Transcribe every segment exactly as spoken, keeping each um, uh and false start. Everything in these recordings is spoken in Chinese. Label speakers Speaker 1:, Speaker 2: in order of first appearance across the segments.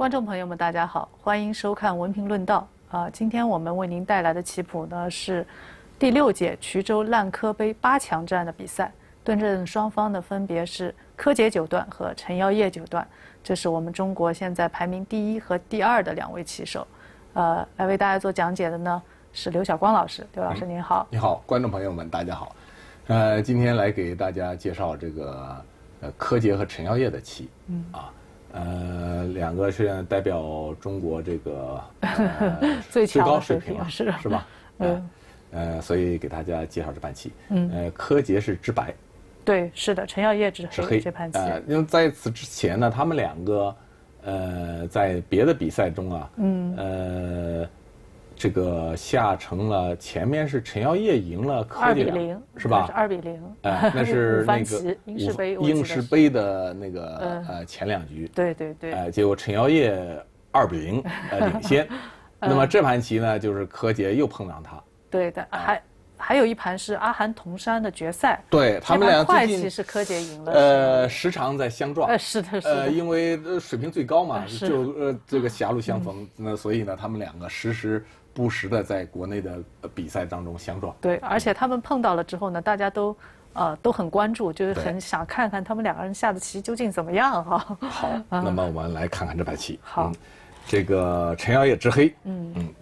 Speaker 1: 观众朋友们，大家好，欢迎收看文评论道啊、呃。今天我们为您带来的棋谱呢是第六届衢州烂柯杯八强战的比赛，对阵双方呢分别是柯洁九段和陈耀烨九段，这是我们中国现在排名第一和第二的两位棋手。呃，来为大家做讲解的呢是刘晓光老师，刘老师您好。
Speaker 2: 你好，观众朋友们，大家好。呃，今天来给大家介绍这个呃柯洁和陈耀烨的棋，嗯啊。呃，两个是代表中国这个、呃、
Speaker 1: 最
Speaker 2: 最高
Speaker 1: 水
Speaker 2: 水平了，
Speaker 1: 是
Speaker 2: 是吧？嗯，呃，所以给大家介绍这盘棋。嗯，呃，柯洁是直白，
Speaker 1: 对，是的，陈耀烨是
Speaker 2: 黑
Speaker 1: 这盘棋。
Speaker 2: 呃，因为在此之前呢，他们两个呃在别的比赛中啊，嗯，呃，这个下成了前面是陈耀烨赢了柯洁，
Speaker 1: 二比零
Speaker 2: 是吧？
Speaker 1: 是二比零。
Speaker 2: 哎，那是那个
Speaker 1: 英式杯，
Speaker 2: 英式杯的那个呃前两局。
Speaker 1: 对对对。
Speaker 2: 哎，结果陈耀烨二比零呃领先。那么这盘棋呢，就是柯洁又碰上他。
Speaker 1: 对的，还还有一盘是阿含铜山的决赛。
Speaker 2: 对他们俩
Speaker 1: 快棋是柯洁赢了。
Speaker 2: 呃，时常在相撞。
Speaker 1: 呃，是的，是的。
Speaker 2: 呃，因为水平最高嘛，就呃这个狭路相逢，那所以呢，他们两个时时不时的在国内的比赛当中相撞。
Speaker 1: 对，而且他们碰到了之后呢，大家都呃都很关注，就是很想看看他们两个人下的棋究竟怎么样哈。
Speaker 2: 好，那么我们来看看这盘棋。
Speaker 1: 好，
Speaker 2: 嗯、这个陈耀烨执黑。嗯嗯。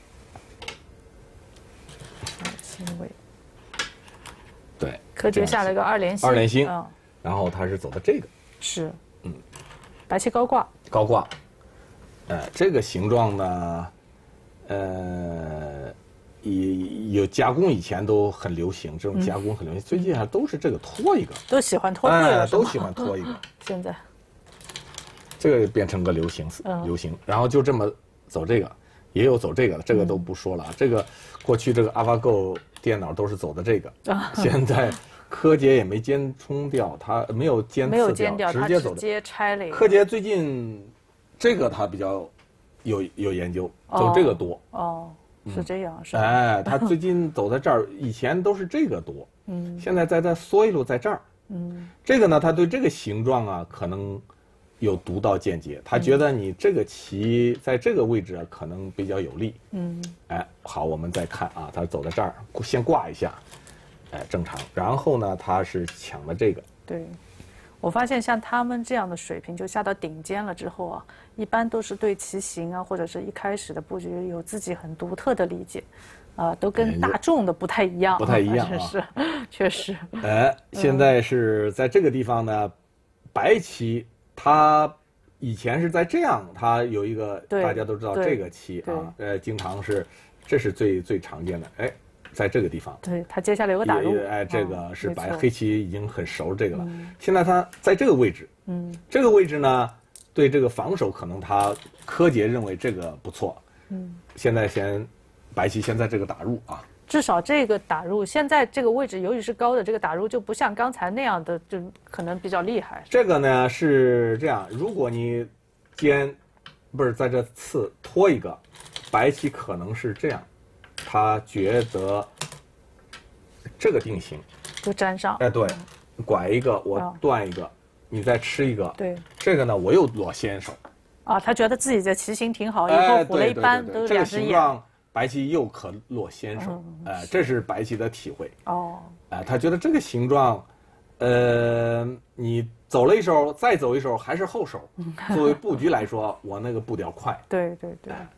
Speaker 1: 轻微。
Speaker 2: 对。
Speaker 1: 柯洁下了一个二连星。
Speaker 2: 二连星。嗯。然后他是走的这个。
Speaker 1: 是。嗯。白棋高挂。
Speaker 2: 高挂。呃，这个形状呢。呃，以有加工以前都很流行，这种加工很流行。嗯、最近还都是这个拖一个，
Speaker 1: 都喜欢拖这个、
Speaker 2: 哎，都喜欢拖一个。
Speaker 1: 现在，
Speaker 2: 这个变成个流行，嗯、流行。然后就这么走这个，也有走这个的，这个都不说了啊。嗯、这个过去这个 AlphaGo 电脑都是走的这个，啊、现在柯洁也没尖冲掉，他没有尖刺掉，
Speaker 1: 没有尖掉，
Speaker 2: 直接走的，
Speaker 1: 直接拆了一个。
Speaker 2: 柯洁最近这个他比较。有有研究，走这个多
Speaker 1: 哦，哦是这样、嗯、是吧？
Speaker 2: 哎，他最近走在这儿，以前都是这个多，嗯，现在在在缩一路在这儿，嗯，这个呢，他对这个形状啊，可能有独到见解，他觉得你这个棋在这个位置啊，可能比较有利，嗯，哎，好，我们再看啊，他走在这儿，先挂一下，哎，正常，然后呢，他是抢的这个，
Speaker 1: 对。我发现像他们这样的水平，就下到顶尖了之后啊，一般都是对棋形啊，或者是一开始的布局有自己很独特的理解，啊、呃，都跟大众的不太一样，
Speaker 2: 不太一样
Speaker 1: 啊，是，确实。
Speaker 2: 哎，现在是在这个地方呢，白棋它以前是在这样，它有一个大家都知道这个棋啊，呃，经常是，这是最最常见的，哎。在这个地方，
Speaker 1: 对他接下来有个打入，
Speaker 2: 哎，这个是白、哦、黑棋已经很熟这个了。嗯、现在他在这个位置，嗯，这个位置呢，对这个防守可能他柯洁认为这个不错，嗯，现在先白棋先在这个打入啊，
Speaker 1: 至少这个打入现在这个位置，由于是高的，这个打入就不像刚才那样的，就可能比较厉害。
Speaker 2: 这个呢是这样，如果你尖不是在这刺拖一个，白棋可能是这样。他觉得这个定型
Speaker 1: 就粘上，
Speaker 2: 哎，对，拐一个我断一个，哦、你再吃一个，
Speaker 1: 对，
Speaker 2: 这个呢我又落先手，
Speaker 1: 啊，他觉得自己的棋形挺好，以后虎了一般都是两只眼，
Speaker 2: 这个形状白棋又可落先手，哎、嗯呃，这是白棋的体会，哦，哎、呃，他觉得这个形状，呃，你走了一手，再走一手还是后手，作为布局来说，我那个步调快，
Speaker 1: 对对对。呃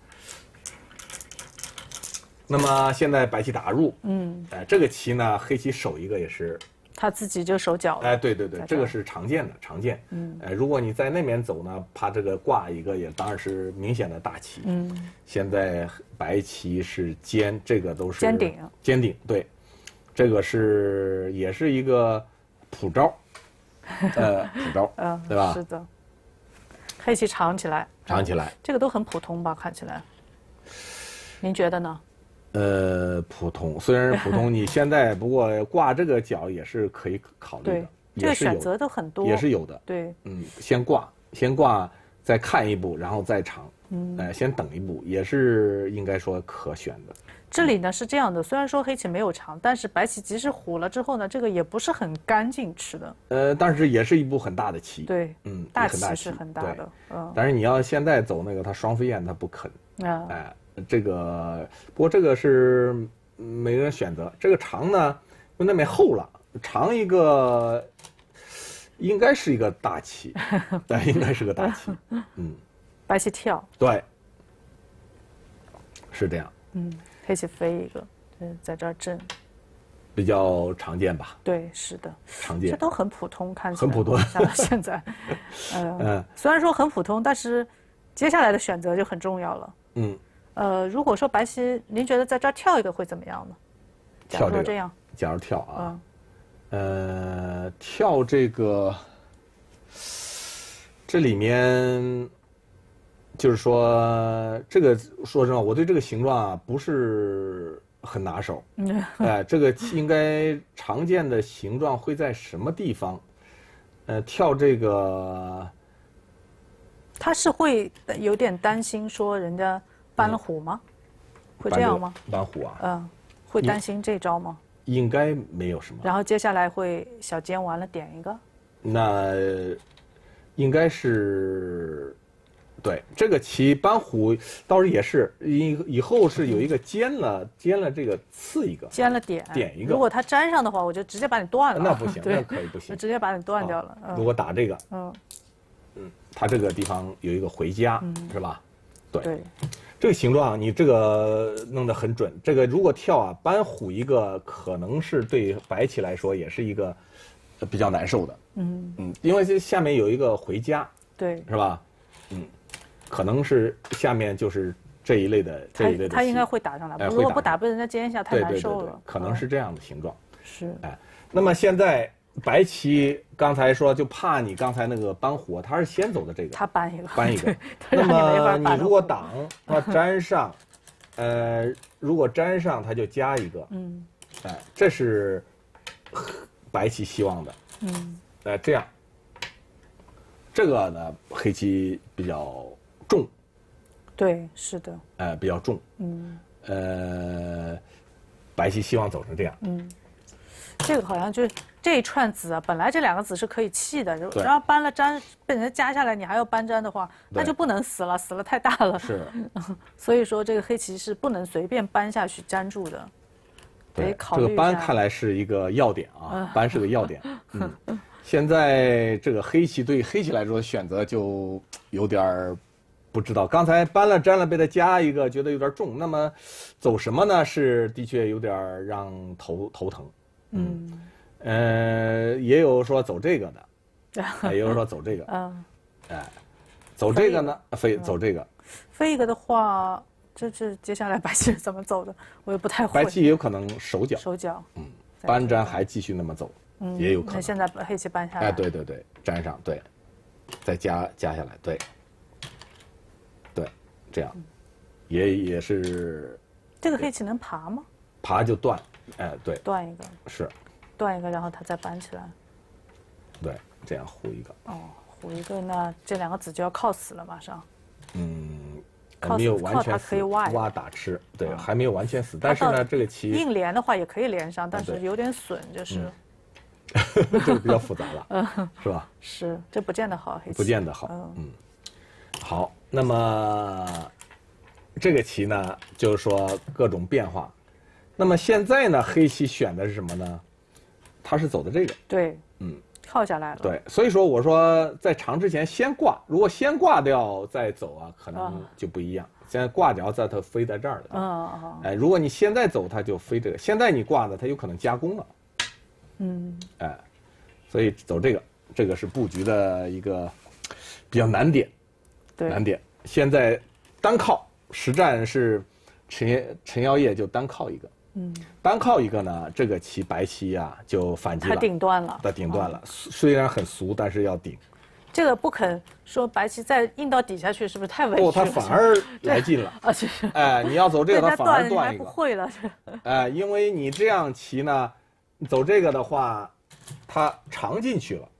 Speaker 2: 那么现在白棋打入，嗯，哎、呃，这个棋呢，黑棋守一个也是，
Speaker 1: 他自己就手脚了，
Speaker 2: 哎，对对对，这个是常见的，常见，嗯，哎、呃，如果你在那边走呢，怕这个挂一个也当然是明显的大棋，嗯，现在白棋是尖，这个都是
Speaker 1: 尖顶，
Speaker 2: 尖顶，对，这个是也是一个普招，呃，普招，嗯，对吧？
Speaker 1: 是的，黑棋长起来，
Speaker 2: 长起来，
Speaker 1: 这个都很普通吧？看起来，您觉得呢？
Speaker 2: 呃，普通，虽然是普通，你现在不过挂这个角也是可以考虑的，
Speaker 1: 这个选择都很多，
Speaker 2: 也是有的。
Speaker 1: 对，
Speaker 2: 嗯，先挂，先挂， 再看一步，然后再长，嗯，哎，先等一步，也是应该说可选的。
Speaker 1: 这里呢是这样的，虽然说黑棋没有长，但是白棋即使虎了之后呢，这个也不是很干净吃的。
Speaker 2: 呃，但是也是一步很大的棋。
Speaker 1: 对，
Speaker 2: 嗯，
Speaker 1: 大
Speaker 2: 棋
Speaker 1: 是很大的。
Speaker 2: 嗯。但是你要现在走那个，他双飞燕他不肯。啊。哎，这个不过这个是每个人选择。这个长呢，因为那边厚了，长一个应该是一个大棋，对，应该是个大棋。嗯。
Speaker 1: 白棋跳。
Speaker 2: 对。是这样。
Speaker 1: 嗯。黑棋飞一个，嗯，在这儿震，
Speaker 2: 比较常见吧？
Speaker 1: 对，是的，
Speaker 2: 常见，
Speaker 1: 这都很普通，看起来
Speaker 2: 很普通。
Speaker 1: 像到现在，呃、嗯，虽然说很普通，但是接下来的选择就很重要了。嗯，呃，如果说白棋，您觉得在这儿跳一个会怎么样呢？
Speaker 2: 跳这个，
Speaker 1: 这样，
Speaker 2: 假如跳啊，嗯、呃，跳这个，这里面。就是说，这个说实话，我对这个形状啊不是很拿手。哎，这个应该常见的形状会在什么地方？呃，跳这个，
Speaker 1: 他是会有点担心说人家搬了虎吗？嗯、会这样吗？
Speaker 2: 搬虎啊？
Speaker 1: 嗯，会担心这招吗？
Speaker 2: 应该没有什么。
Speaker 1: 然后接下来会小尖完了点一个。
Speaker 2: 那应该是。对，这个棋搬虎倒是也是以以后是有一个尖了尖了这个刺一个
Speaker 1: 尖了点
Speaker 2: 点一个，
Speaker 1: 如果它粘上的话，我就直接把你断了。
Speaker 2: 那不行，那可以不行，
Speaker 1: 直接把你断掉了。
Speaker 2: 嗯、如果打这个，嗯嗯，它这个地方有一个回家，嗯、是吧？对
Speaker 1: 对，
Speaker 2: 这个形状你这个弄得很准。这个如果跳啊搬虎一个，可能是对白棋来说也是一个比较难受的。嗯嗯，因为这下面有一个回家，
Speaker 1: 对，
Speaker 2: 是吧？嗯。可能是下面就是这一类的这一类的，
Speaker 1: 他应该会打上来。如果不打被人家尖一下，太难受了。
Speaker 2: 可能是这样的形状。
Speaker 1: 是。
Speaker 2: 哎，那么现在白棋刚才说就怕你刚才那个搬虎，他是先走的这个。
Speaker 1: 他搬一个。
Speaker 2: 搬一个。那么你如果挡，他粘上，呃，如果粘上，他就加一个。嗯。哎，这是白棋希望的。嗯。哎，这样。这个呢，黑棋比较。重，
Speaker 1: 对，是的，
Speaker 2: 呃，比较重，嗯，呃，白棋希望走成这样，嗯，
Speaker 1: 这个好像就这一串子啊，本来这两个子是可以弃的，然后搬了粘被人家夹下来，你还要搬粘的话，那就不能死了，死了太大了，
Speaker 2: 是，
Speaker 1: 所以说这个黑棋是不能随便搬下去粘住的，得考虑一下。
Speaker 2: 这个搬看来是一个要点啊，搬是个要点，嗯，现在这个黑棋对黑棋来说选择就有点不知道，刚才搬了粘了，被他加一个，觉得有点重。那么，走什么呢？是的确有点让头头疼。嗯，呃，也有说走这个的，也有说走这个。嗯，哎，走这个呢，飞走这个。
Speaker 1: 飞一个的话，这这接下来白棋怎么走的？我也不太会。
Speaker 2: 白棋也有可能手脚。
Speaker 1: 手脚。
Speaker 2: 嗯，搬粘还继续那么走，也有可能。
Speaker 1: 那现在黑棋搬下来。
Speaker 2: 哎，对对对，粘上，对，再加加下来，对。这样，也也是。
Speaker 1: 这个黑棋能爬吗？
Speaker 2: 爬就断，哎，对。
Speaker 1: 断一个。
Speaker 2: 是。
Speaker 1: 断一个，然后它再搬起来。
Speaker 2: 对，这样糊一个。
Speaker 1: 哦，糊一个，那这两个子就要靠死了，马上。
Speaker 2: 嗯，没有完全死，挖打吃，对，还没有完全死。但是呢，这个棋
Speaker 1: 硬连的话也可以连上，但是有点损，就是。
Speaker 2: 这个比较复杂了，是吧？
Speaker 1: 是，这不见得好，黑棋。
Speaker 2: 不见得好，嗯。好，那么这个棋呢，就是说各种变化。那么现在呢，黑棋选的是什么呢？他是走的这个。
Speaker 1: 对，嗯，靠下来了。
Speaker 2: 对，所以说我说在长之前先挂，如果先挂掉再走啊，可能就不一样。现在挂掉，在它飞在这儿了。嗯嗯。哎，如果你现在走，它就飞这个；现在你挂呢，它有可能加工了。嗯。哎，所以走这个，这个是布局的一个比较难点。难点，现在单靠实战是陈陈耀烨就单靠一个，嗯，单靠一个呢，这个棋白棋呀、啊、就反击了，
Speaker 1: 他顶断了，
Speaker 2: 他顶断了，虽然很俗，但是要顶。
Speaker 1: 这个不肯说白棋再硬到底下去，是不是太委屈了？
Speaker 2: 不，他反而来劲了。啊，是。哎，你要走这个，他反而断一个。
Speaker 1: 不会了。
Speaker 2: 哎，因为你这样棋呢，走这个的话，他长进去了。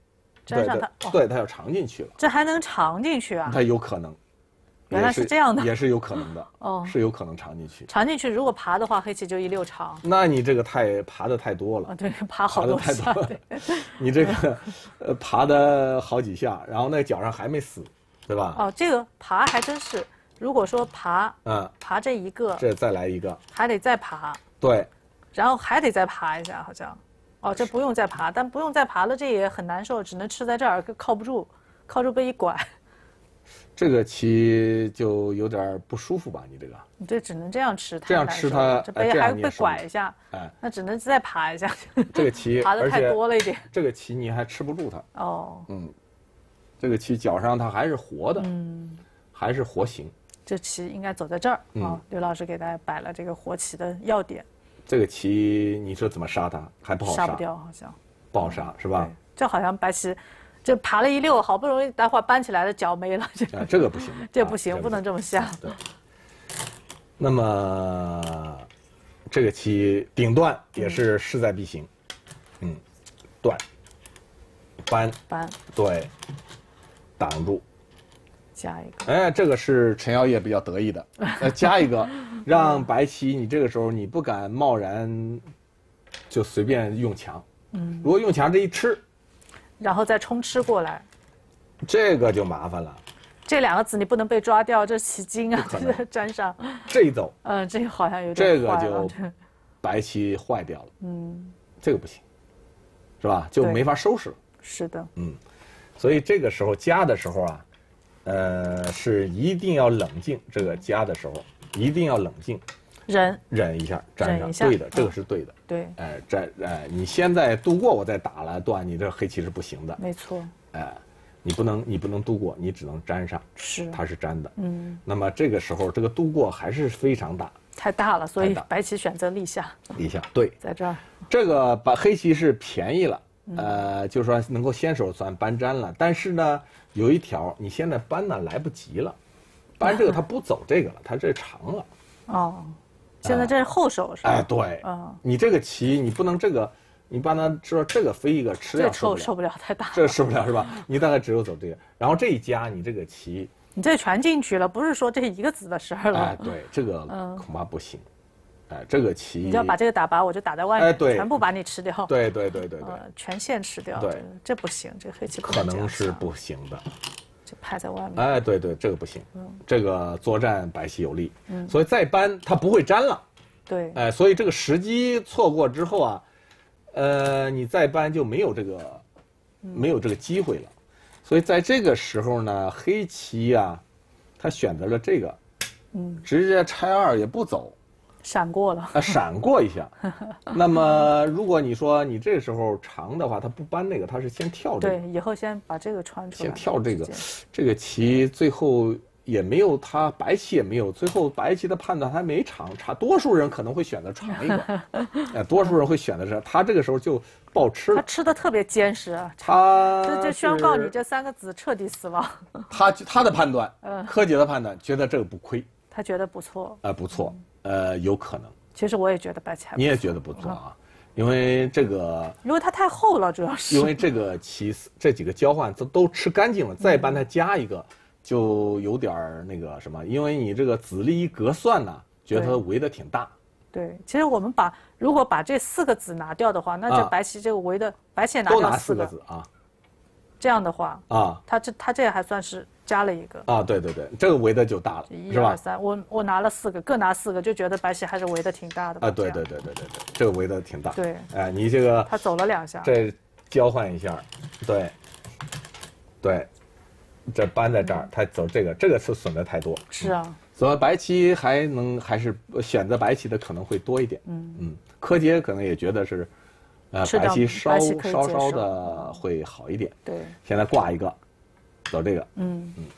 Speaker 1: 粘上它，
Speaker 2: 对，对，它要藏进去了。
Speaker 1: 这还能藏进去啊？
Speaker 2: 它有可能。
Speaker 1: 原来是这样的，
Speaker 2: 也是有可能的。
Speaker 1: 哦，
Speaker 2: 是有可能藏进去。
Speaker 1: 藏进去，如果爬的话，黑棋就一溜长。
Speaker 2: 那你这个太爬的太多了。
Speaker 1: 啊，对，爬好多下。
Speaker 2: 你这个呃爬的好几下，然后那脚上还没死，对吧？
Speaker 1: 哦，这个爬还真是，如果说爬，嗯，爬这一个，
Speaker 2: 这再来一个，
Speaker 1: 还得再爬。
Speaker 2: 对。
Speaker 1: 然后还得再爬一下，好像。哦，这不用再爬，但不用再爬了，这也很难受，只能吃在这儿，靠不住，靠住被一拐。这
Speaker 2: 个棋就有点不舒服吧？你这个，
Speaker 1: 你这只能这样吃，
Speaker 2: 这样吃它，
Speaker 1: 这杯还被拐一下，哎，那只能再爬一下。
Speaker 2: 这个棋
Speaker 1: 爬的太多了一点，
Speaker 2: 这个棋你还吃不住它。
Speaker 1: 哦，
Speaker 2: 嗯，这个棋脚上它还是活的，嗯，还是活形。
Speaker 1: 这棋应该走在这儿啊。刘老师给大家摆了这个活棋的要点。
Speaker 2: 这个棋你说怎么杀它还不好杀，
Speaker 1: 杀不掉好像，
Speaker 2: 不好杀是吧？
Speaker 1: 这好像白棋。这爬了一溜，好不容易待会儿搬起来的脚没了，这
Speaker 2: 啊，这个不行，
Speaker 1: 这不行，不能这么下。
Speaker 2: 对。那么，这个棋顶断也是势在必行，嗯，断，搬，
Speaker 1: 搬，
Speaker 2: 对，挡住，
Speaker 1: 加一个。
Speaker 2: 哎，这个是陈耀烨比较得意的，呃，加一个，让白棋你这个时候你不敢贸然就随便用强，嗯，如果用强这一吃。
Speaker 1: 然后再冲吃过来，
Speaker 2: 这个就麻烦了。
Speaker 1: 这两个子你不能被抓掉，这起筋啊，这粘上。
Speaker 2: 这一走，
Speaker 1: 嗯，这个好像有点
Speaker 2: 这个就白棋坏掉了。嗯，这个不行，是吧？就没法收拾了。
Speaker 1: 是的。
Speaker 2: 嗯，所以这个时候夹的时候啊，呃，是一定要冷静。这个夹的时候一定要冷静。
Speaker 1: 忍
Speaker 2: 忍一下，粘上，对的，这个是对的。
Speaker 1: 对，
Speaker 2: 哎，粘，哎，你现在度过，我再打了断，你这黑棋是不行的。
Speaker 1: 没错。
Speaker 2: 哎，你不能，你不能度过，你只能粘上。
Speaker 1: 是，
Speaker 2: 它是粘的。
Speaker 1: 嗯。
Speaker 2: 那么这个时候，这个度过还是非常大。
Speaker 1: 太大了，所以白棋选择立下。
Speaker 2: 立下，对。
Speaker 1: 在这儿。
Speaker 2: 这个把黑棋是便宜了，呃，就是说能够先手算搬粘了，但是呢，有一条，你现在搬呢来不及了，搬这个它不走这个了，它这长了。
Speaker 1: 哦。现在这是后手是吧？
Speaker 2: 哎，对，嗯，你这个棋你不能这个，你把它知道这个飞一个吃掉受不了，
Speaker 1: 受不了太大，
Speaker 2: 这受不了是吧？你大概只有走这个，然后这一夹你这个棋，
Speaker 1: 你这全进去了，不是说这一个子的事儿了。
Speaker 2: 哎，对，这个恐怕不行，哎，这个棋
Speaker 1: 你要把这个打拔，我就打在外面，
Speaker 2: 哎，对，
Speaker 1: 全部把你吃掉，
Speaker 2: 对对对对对，
Speaker 1: 全线吃掉，
Speaker 2: 对，
Speaker 1: 这不行，这黑棋
Speaker 2: 可能是不行的。
Speaker 1: 就派在外面。
Speaker 2: 哎，对对，这个不行，嗯，这个作战白棋有利，嗯，所以再搬它不会粘了。
Speaker 1: 对，
Speaker 2: 哎，所以这个时机错过之后啊，呃，你再搬就没有这个，没有这个机会了。所以在这个时候呢，黑棋啊，他选择了这个，嗯，直接拆二也不走，
Speaker 1: 闪过了
Speaker 2: 啊，闪过一下。那么如果你说你这时候长的话，他不搬那个，他是先跳这个。
Speaker 1: 对，以后先把这个穿出来。
Speaker 2: 先跳这个，这个棋最后。也没有他白棋也没有，最后白棋的判断还没长，差多数人可能会选择长一个，哎，多数人会选择这，他这个时候就爆吃了，
Speaker 1: 他吃的特别坚实啊，
Speaker 2: 他
Speaker 1: 这就宣告你这三个子彻底死亡。
Speaker 2: 他他的判断，嗯，柯洁的判断觉得这个不亏，
Speaker 1: 他觉得不错，
Speaker 2: 呃，不错，呃，有可能。
Speaker 1: 其实我也觉得白棋还不错，
Speaker 2: 你也觉得不错啊，因为这个，
Speaker 1: 因为它太厚了，主要是
Speaker 2: 因为这个棋这几个交换都都吃干净了，再帮他加一个。就有点那个什么，因为你这个子力一隔算呢，觉得它围的挺大。
Speaker 1: 对，其实我们把如果把这四个子拿掉的话，那这白棋这个围的白棋也拿掉
Speaker 2: 四个子啊。
Speaker 1: 这样的话
Speaker 2: 啊，
Speaker 1: 它这它这还算是加了一个
Speaker 2: 啊，对对对，这个围的就大了，
Speaker 1: 一二三，我我拿了四个，各拿四个，就觉得白棋还是围的挺大的
Speaker 2: 啊。对对对对对对，这个围的挺大。
Speaker 1: 对，
Speaker 2: 哎，你这个
Speaker 1: 他走了两下，
Speaker 2: 这交换一下，对，对。这搬在这儿，他走这个，这个是损的太多。
Speaker 1: 是啊，
Speaker 2: 所以白棋还能还是选择白棋的可能会多一点。嗯嗯，柯洁可能也觉得是，呃，白棋稍稍稍的会好一点。
Speaker 1: 对，
Speaker 2: 现在挂一个，走这个。嗯嗯。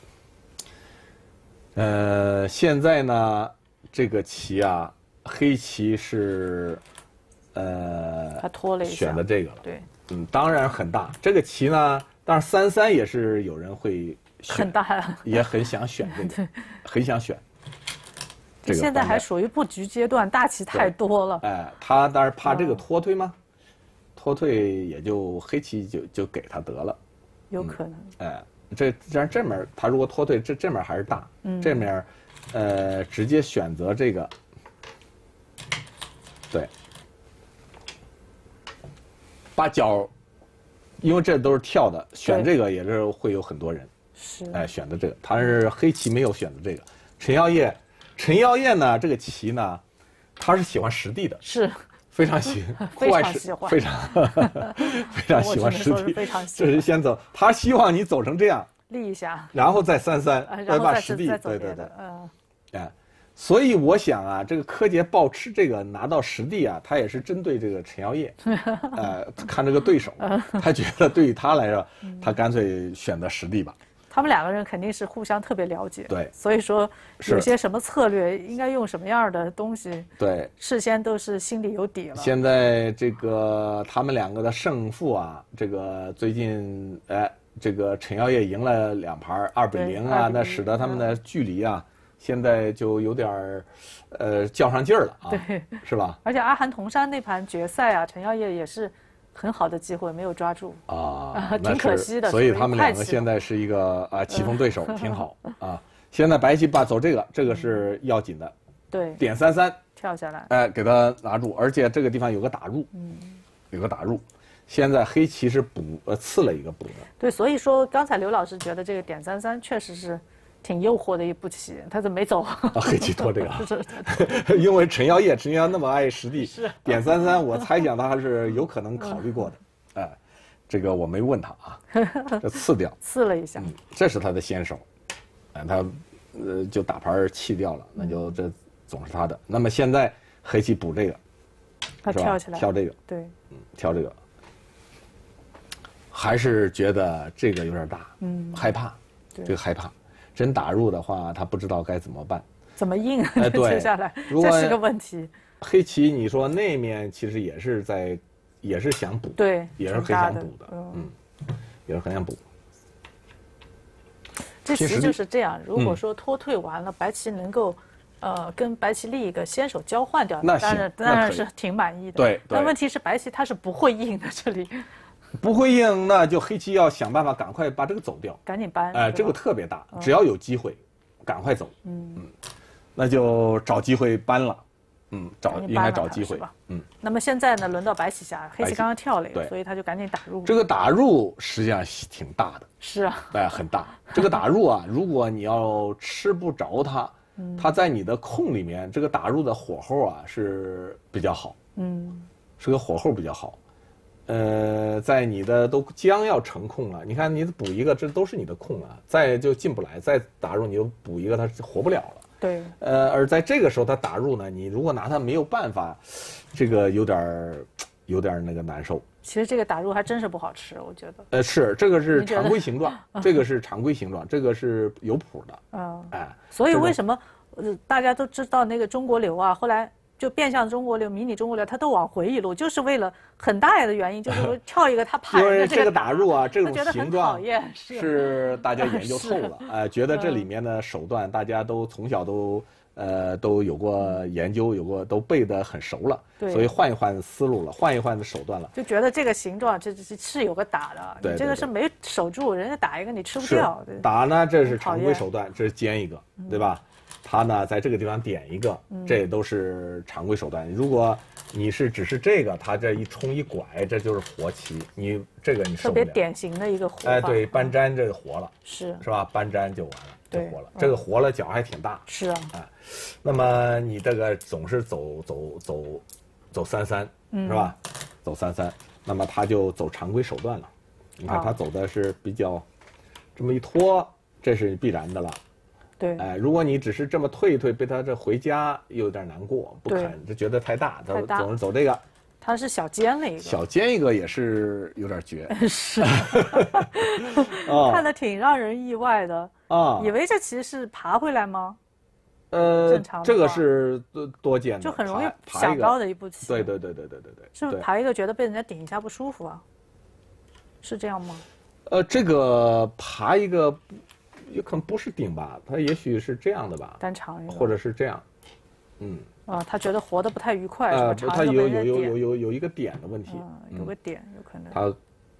Speaker 2: 呃，现在呢，这个棋啊，黑棋是，呃，
Speaker 1: 他拖了一下，
Speaker 2: 选的这个了。
Speaker 1: 对，
Speaker 2: 嗯，当然很大。这个棋呢，当然三三也是有人会。
Speaker 1: 很大呀，
Speaker 2: 也很想选这个，很想选。
Speaker 1: 这现在还属于布局阶段，大棋太多了。
Speaker 2: 哎，他当然怕这个脱退吗？脱退也就黑棋就就给他得了。
Speaker 1: 有可能。
Speaker 2: 哎、呃，这这样这面他如果脱退，这这面还是大，嗯、这面，呃，直接选择这个，对，把角，因为这都是跳的，选这个也是会有很多人，
Speaker 1: 是，
Speaker 2: 哎、呃，选的这个，他是黑棋没有选的这个，陈耀烨，陈耀烨呢，这个棋呢，他是喜欢实地的，
Speaker 1: 是。
Speaker 2: 非常喜，
Speaker 1: 非常喜欢，
Speaker 2: 非常非常喜欢实地，
Speaker 1: 非常喜
Speaker 2: 欢。这是先走，他希望你走成这样，
Speaker 1: 立一下，
Speaker 2: 然后再三三，
Speaker 1: 再
Speaker 2: 把实地，对对对，
Speaker 1: 嗯，
Speaker 2: 哎，所以我想啊，这个柯洁暴吃这个拿到实地啊，他也是针对这个陈耀烨，呃，看这个对手，他觉得对于他来说，他干脆选择实地吧。
Speaker 1: 他们两个人肯定是互相特别了解，
Speaker 2: 对，
Speaker 1: 所以说有些什么策略，应该用什么样的东西，
Speaker 2: 对，
Speaker 1: 事先都是心里有底了。
Speaker 2: 现在这个他们两个的胜负啊，这个最近哎，这个陈耀烨赢了两盘二比零啊，那使得他们的距离啊，嗯、现在就有点儿，呃，较上劲儿了啊，
Speaker 1: 对，
Speaker 2: 是吧？
Speaker 1: 而且阿含铜山那盘决赛啊，陈耀烨也是。很好的机会没有抓住
Speaker 2: 啊，
Speaker 1: 挺可惜的。
Speaker 2: 所以他们两个现在是一个啊棋逢对手，挺好啊。现在白棋把走这个，这个是要紧的。
Speaker 1: 对，
Speaker 2: 点三三
Speaker 1: 跳下来，
Speaker 2: 哎，给他拿住，而且这个地方有个打入，嗯，有个打入。现在黑棋是补呃刺了一个补的。
Speaker 1: 对，所以说刚才刘老师觉得这个点三三确实是。挺诱惑的一步棋，他怎么没走？
Speaker 2: 啊，黑棋拖这个，因为陈耀烨，陈耀烨那么爱实地，
Speaker 1: 是
Speaker 2: 点三三，我猜想他还是有可能考虑过的。哎、呃，这个我没问他啊，这刺掉，
Speaker 1: 刺了一下，
Speaker 2: 嗯，这是他的先手，哎、呃，他呃就打牌弃掉了，那就这总是他的。那么现在黑棋补这个，
Speaker 1: 他跳起来，
Speaker 2: 跳这个，
Speaker 1: 对，
Speaker 2: 嗯，跳这个，还是觉得这个有点大，嗯，害怕，这个害怕。真打入的话，他不知道该怎么办，
Speaker 1: 怎么应？
Speaker 2: 哎，对，
Speaker 1: 接下来这是个问题。
Speaker 2: 黑棋，你说那面其实也是在，也是想补，
Speaker 1: 对，
Speaker 2: 也是很想补的，嗯，嗯也是很想补。
Speaker 1: 这棋就是这样，如果说脱退完了，嗯、白棋能够，呃，跟白棋立一个先手交换掉，
Speaker 2: 那
Speaker 1: 当然当然是挺满意的。
Speaker 2: 对，
Speaker 1: 但问题是白棋它是不会应的，这里。
Speaker 2: 不会应，那就黑棋要想办法赶快把这个走掉，
Speaker 1: 赶紧搬。
Speaker 2: 哎、呃，这个特别大，只要有机会，赶快走。嗯嗯，那就找机会搬了。嗯，找应该找机会。嗯。
Speaker 1: 那么现在呢，轮到白棋下，黑棋刚刚跳了一个，所以他就赶紧打入。
Speaker 2: 这个打入实际上挺大的。
Speaker 1: 是啊。
Speaker 2: 哎，很大。这个打入啊，如果你要吃不着它，嗯、它在你的空里面，这个打入的火候啊是比较好。嗯。是个火候比较好。呃，在你的都将要成空了，你看你补一个，这都是你的空啊，再就进不来，再打入你就补一个，它活不了了。
Speaker 1: 对。
Speaker 2: 呃，而在这个时候它打入呢，你如果拿它没有办法，这个有点有点那个难受。
Speaker 1: 其实这个打入还真是不好吃，我觉得。
Speaker 2: 呃，是这个是常规形状，这个是常规形状，这个是有谱的。嗯。哎。
Speaker 1: 所以为什么呃大家都知道那个中国流啊，后来。就变相中国流、迷你中国流，它都往回一路，就是为了很大的原因，就是说跳一个它怕人的
Speaker 2: 这个打入啊，这种
Speaker 1: 形
Speaker 2: 状是大家研究透了，哎，觉得这里面的手段大家都从小都呃都有过研究，有过都背得很熟了，所以换一换思路了，换一换的手段了，
Speaker 1: 就觉得这个形状这是是有个打的，你这个是没守住，人家打一个你吃不掉，
Speaker 2: 打呢这是常规手段，这是尖一个，对吧？他呢，在这个地方点一个，这也都是常规手段。如果你是只是这个，他这一冲一拐，这就是活棋。你这个你受不了。
Speaker 1: 特别典型的一个活法。
Speaker 2: 哎，对，搬粘这个活了，
Speaker 1: 是
Speaker 2: 是吧？搬粘就完了，就活了。这个活了，脚还挺大。
Speaker 1: 是啊。
Speaker 2: 哎，那么你这个总是走走走走三三，是吧？走三三，那么他就走常规手段了。你看他走的是比较这么一拖，这是必然的了。
Speaker 1: 对，
Speaker 2: 哎，如果你只是这么退一退，被他这回家又有点难过，不肯，就觉得太大，他总是走这个。
Speaker 1: 他是小尖了一个，
Speaker 2: 小尖一个也是有点绝。
Speaker 1: 是，看得挺让人意外的啊！以为这棋是爬回来吗？
Speaker 2: 呃，正常，这个是多多见的，
Speaker 1: 就很容易想到的一步棋。
Speaker 2: 对对对对对对对，
Speaker 1: 是不是爬一个觉得被人家顶一下不舒服啊？是这样吗？
Speaker 2: 呃，这个爬一个。有可能不是顶吧，他也许是这样的吧，
Speaker 1: 单长一个，
Speaker 2: 或者是这样，嗯，
Speaker 1: 啊，他觉得活得不太愉快，
Speaker 2: 呃，他有有有有有有一个点的问题，
Speaker 1: 嗯，有个点有可能，
Speaker 2: 他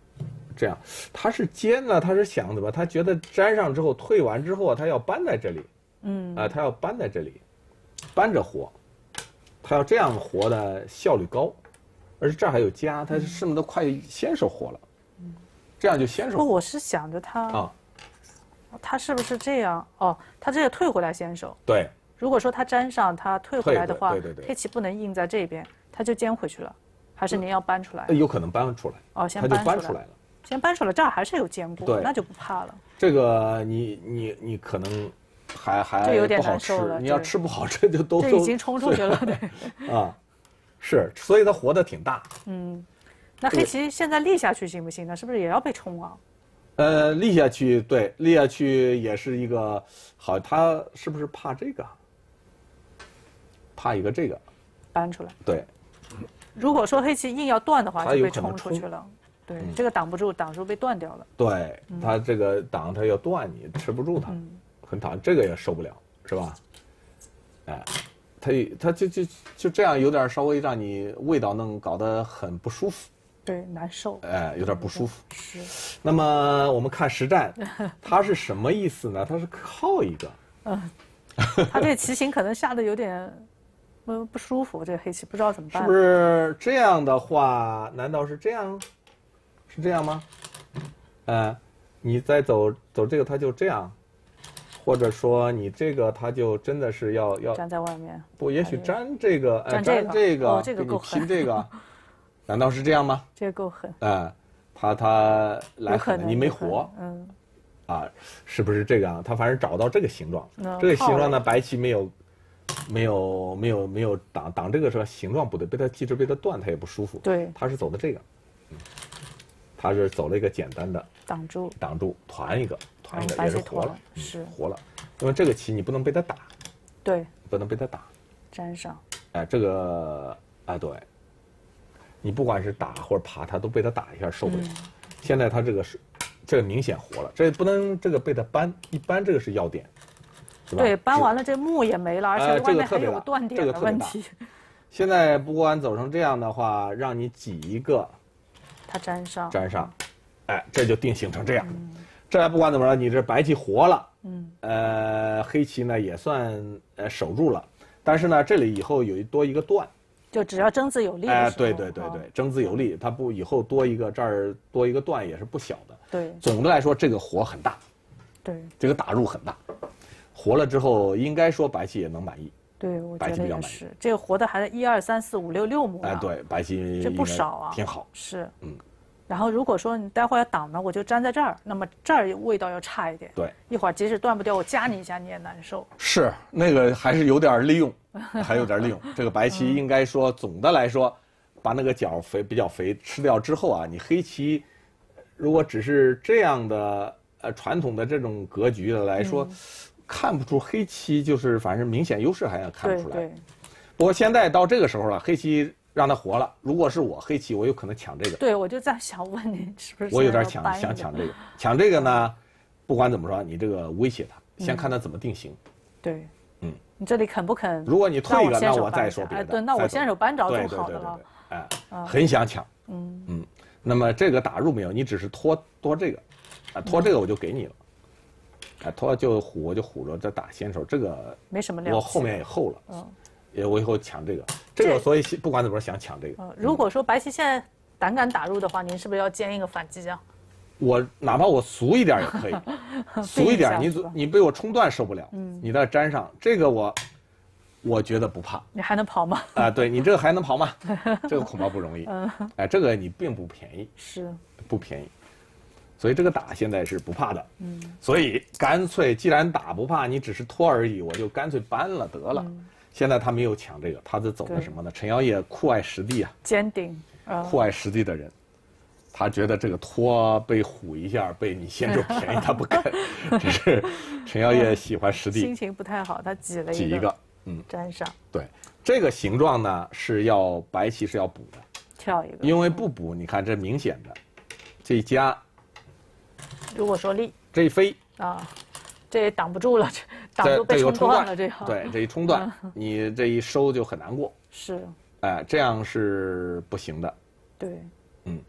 Speaker 2: 这样，他是尖呢，他是想的吧？他觉得粘上之后退完之后啊，他要扳在这里，嗯，啊、呃，他要扳在这里，扳着活，他要这样活的效率高，而且这儿还有夹，他是不是都快先手活了？嗯，这样就先手活。
Speaker 1: 不，我是想着他
Speaker 2: 啊，
Speaker 1: 他是不是这样？哦，他这个退回来先手。
Speaker 2: 对。
Speaker 1: 如果说他粘上，他退回来的话，
Speaker 2: 对对对，
Speaker 1: 黑棋不能印在这边，他就尖回去了，还是您要搬出来？
Speaker 2: 有可能搬出来。
Speaker 1: 哦，先
Speaker 2: 搬出来，出来了。
Speaker 1: 先搬出来，这儿还是有坚固，那就不怕了。
Speaker 2: 这个你你你可能还还
Speaker 1: 这有点
Speaker 2: 不好吃，
Speaker 1: 了
Speaker 2: 你要吃不好，这就都
Speaker 1: 这已经冲出去了，对。
Speaker 2: 啊，是，所以它活得挺大。
Speaker 1: 嗯，那黑棋现在立下去行不行呢？是不是也要被冲啊？
Speaker 2: 呃，立下去，对，立下去也是一个好，他是不是怕这个？怕一个这个
Speaker 1: 搬出来。
Speaker 2: 对。
Speaker 1: 如果说黑棋硬要断的话，就被冲出去了。对，
Speaker 2: 嗯、
Speaker 1: 这个挡不住，挡住被断掉了。
Speaker 2: 对，他这个挡他要断你，吃不住他，嗯、很讨厌，这个也受不了，是吧？哎，他他就就就这样，有点稍微让你味道弄搞得很不舒服。
Speaker 1: 对，难受。
Speaker 2: 哎，有点不舒服。
Speaker 1: 是。
Speaker 2: 那么我们看实战，它是什么意思呢？它是靠一个。
Speaker 1: 嗯。他这棋形可能下的有点。不不舒服，这个黑棋不知道怎么办。
Speaker 2: 是不是这样的话？难道是这样？是这样吗？呃，你再走走这个，它就这样，或者说你这个，它就真的是要要
Speaker 1: 粘在外面。
Speaker 2: 不，也许粘这个，
Speaker 1: 粘
Speaker 2: 这个，这个，
Speaker 1: 哦，这个够
Speaker 2: 狠。这个，难道是这样吗？
Speaker 1: 这个够狠。
Speaker 2: 哎，他他来狠，你没活。
Speaker 1: 嗯。
Speaker 2: 啊，是不是这个啊？他反正找到这个形状，这个形状呢，白棋没有。没有没有没有挡挡这个说形状不对，被他即使被他断，他也不舒服。
Speaker 1: 对，
Speaker 2: 他是走的这个，嗯，他是走了一个简单的
Speaker 1: 挡住，
Speaker 2: 挡住，团一个，团一个也是活了，
Speaker 1: 是
Speaker 2: 活了。因为这个棋你不能被他打，
Speaker 1: 对，
Speaker 2: 不能被他打，
Speaker 1: 粘上。
Speaker 2: 哎，这个哎对，你不管是打或者爬，他都被他打一下受不了。现在他这个是，这个明显活了，这不能这个被他扳，一扳这个是要点。
Speaker 1: 对，搬完了这木也没了，而且外面还有断点的问题。
Speaker 2: 现在不管走成这样的话，让你挤一个，
Speaker 1: 它粘上，
Speaker 2: 粘上，哎，这就定型成这样。这不管怎么着，你这白棋活了，嗯，呃，黑棋呢也算呃守住了，但是呢，这里以后有一多一个断，
Speaker 1: 就只要争子有力。
Speaker 2: 哎，对对对对，争子有力，它不以后多一个这儿多一个断也是不小的。
Speaker 1: 对，
Speaker 2: 总的来说这个活很大，
Speaker 1: 对，
Speaker 2: 这个打入很大。活了之后，应该说白棋也能满意。
Speaker 1: 对，我觉得也是。这个活的还是一二三四五六六目。
Speaker 2: 哎，对，白棋
Speaker 1: 这不少啊，
Speaker 2: 挺好。
Speaker 1: 是，
Speaker 2: 嗯。
Speaker 1: 然后如果说你待会儿要挡呢，我就粘在这儿，那么这儿味道要差一点。
Speaker 2: 对，
Speaker 1: 一会儿即使断不掉，我夹你一下你也难受。
Speaker 2: 是，那个还是有点利用，还有点利用。这个白棋应该说总的来说，把那个角肥比较肥吃掉之后啊，你黑棋如果只是这样的呃传统的这种格局的来说。嗯，看不出黑棋就是反正明显优势，还看不出来。
Speaker 1: 对对。
Speaker 2: 不过现在到这个时候了，黑棋让它活了。如果是我黑棋，我有可能抢这个。
Speaker 1: 对，我就在想问你，是不是？
Speaker 2: 我有点抢想抢这个，抢这个呢，不管怎么说，你这个威胁他，先看他怎么定型。
Speaker 1: 对，嗯，你这里肯不肯？
Speaker 2: 如果你退一个，那我再说别的。
Speaker 1: 哎，对，那我先手扳着总好的了。
Speaker 2: 哎，很想抢。嗯嗯。那么这个打入没有？你只是拖拖这个，啊，拖这个我就给你了。哎，拖就唬我就唬着再打先手，这个
Speaker 1: 没什么了。
Speaker 2: 我后面也厚了，嗯，也我以后抢这个，这个所以不管怎么说想抢这个。
Speaker 1: 嗯，如果说白棋现在胆敢打入的话，您是不是要建一个反击将？
Speaker 2: 我哪怕我俗一点也可以，俗一点，你你被我冲断受不了，嗯，你再粘上这个我，我觉得不怕。
Speaker 1: 你还能跑吗？
Speaker 2: 啊，对你这个还能跑吗？这个恐怕不容易。嗯，哎，这个你并不便宜，
Speaker 1: 是
Speaker 2: 不便宜。所以这个打现在是不怕的，嗯，所以干脆既然打不怕，你只是拖而已，我就干脆搬了得了。嗯、现在他没有抢这个，他是走的什么呢？陈尧烨酷爱实地啊，
Speaker 1: 坚定，
Speaker 2: 呃、酷爱实地的人，他觉得这个拖被唬一下，被你先占便宜，他不肯。这是陈尧烨喜欢实地，
Speaker 1: 心情不太好，他挤了一个，
Speaker 2: 挤一个，嗯，
Speaker 1: 粘上。
Speaker 2: 对，这个形状呢是要白棋是要补的，
Speaker 1: 跳一个，
Speaker 2: 因为不补，你看这明显的，这一夹。
Speaker 1: 如果说立
Speaker 2: 这一飞
Speaker 1: 啊，这也挡不住了，这挡住被冲断了，这样
Speaker 2: 对这一冲断，你这一收就很难过。
Speaker 1: 是，
Speaker 2: 哎，这样是不行的。
Speaker 1: 对，
Speaker 2: 嗯，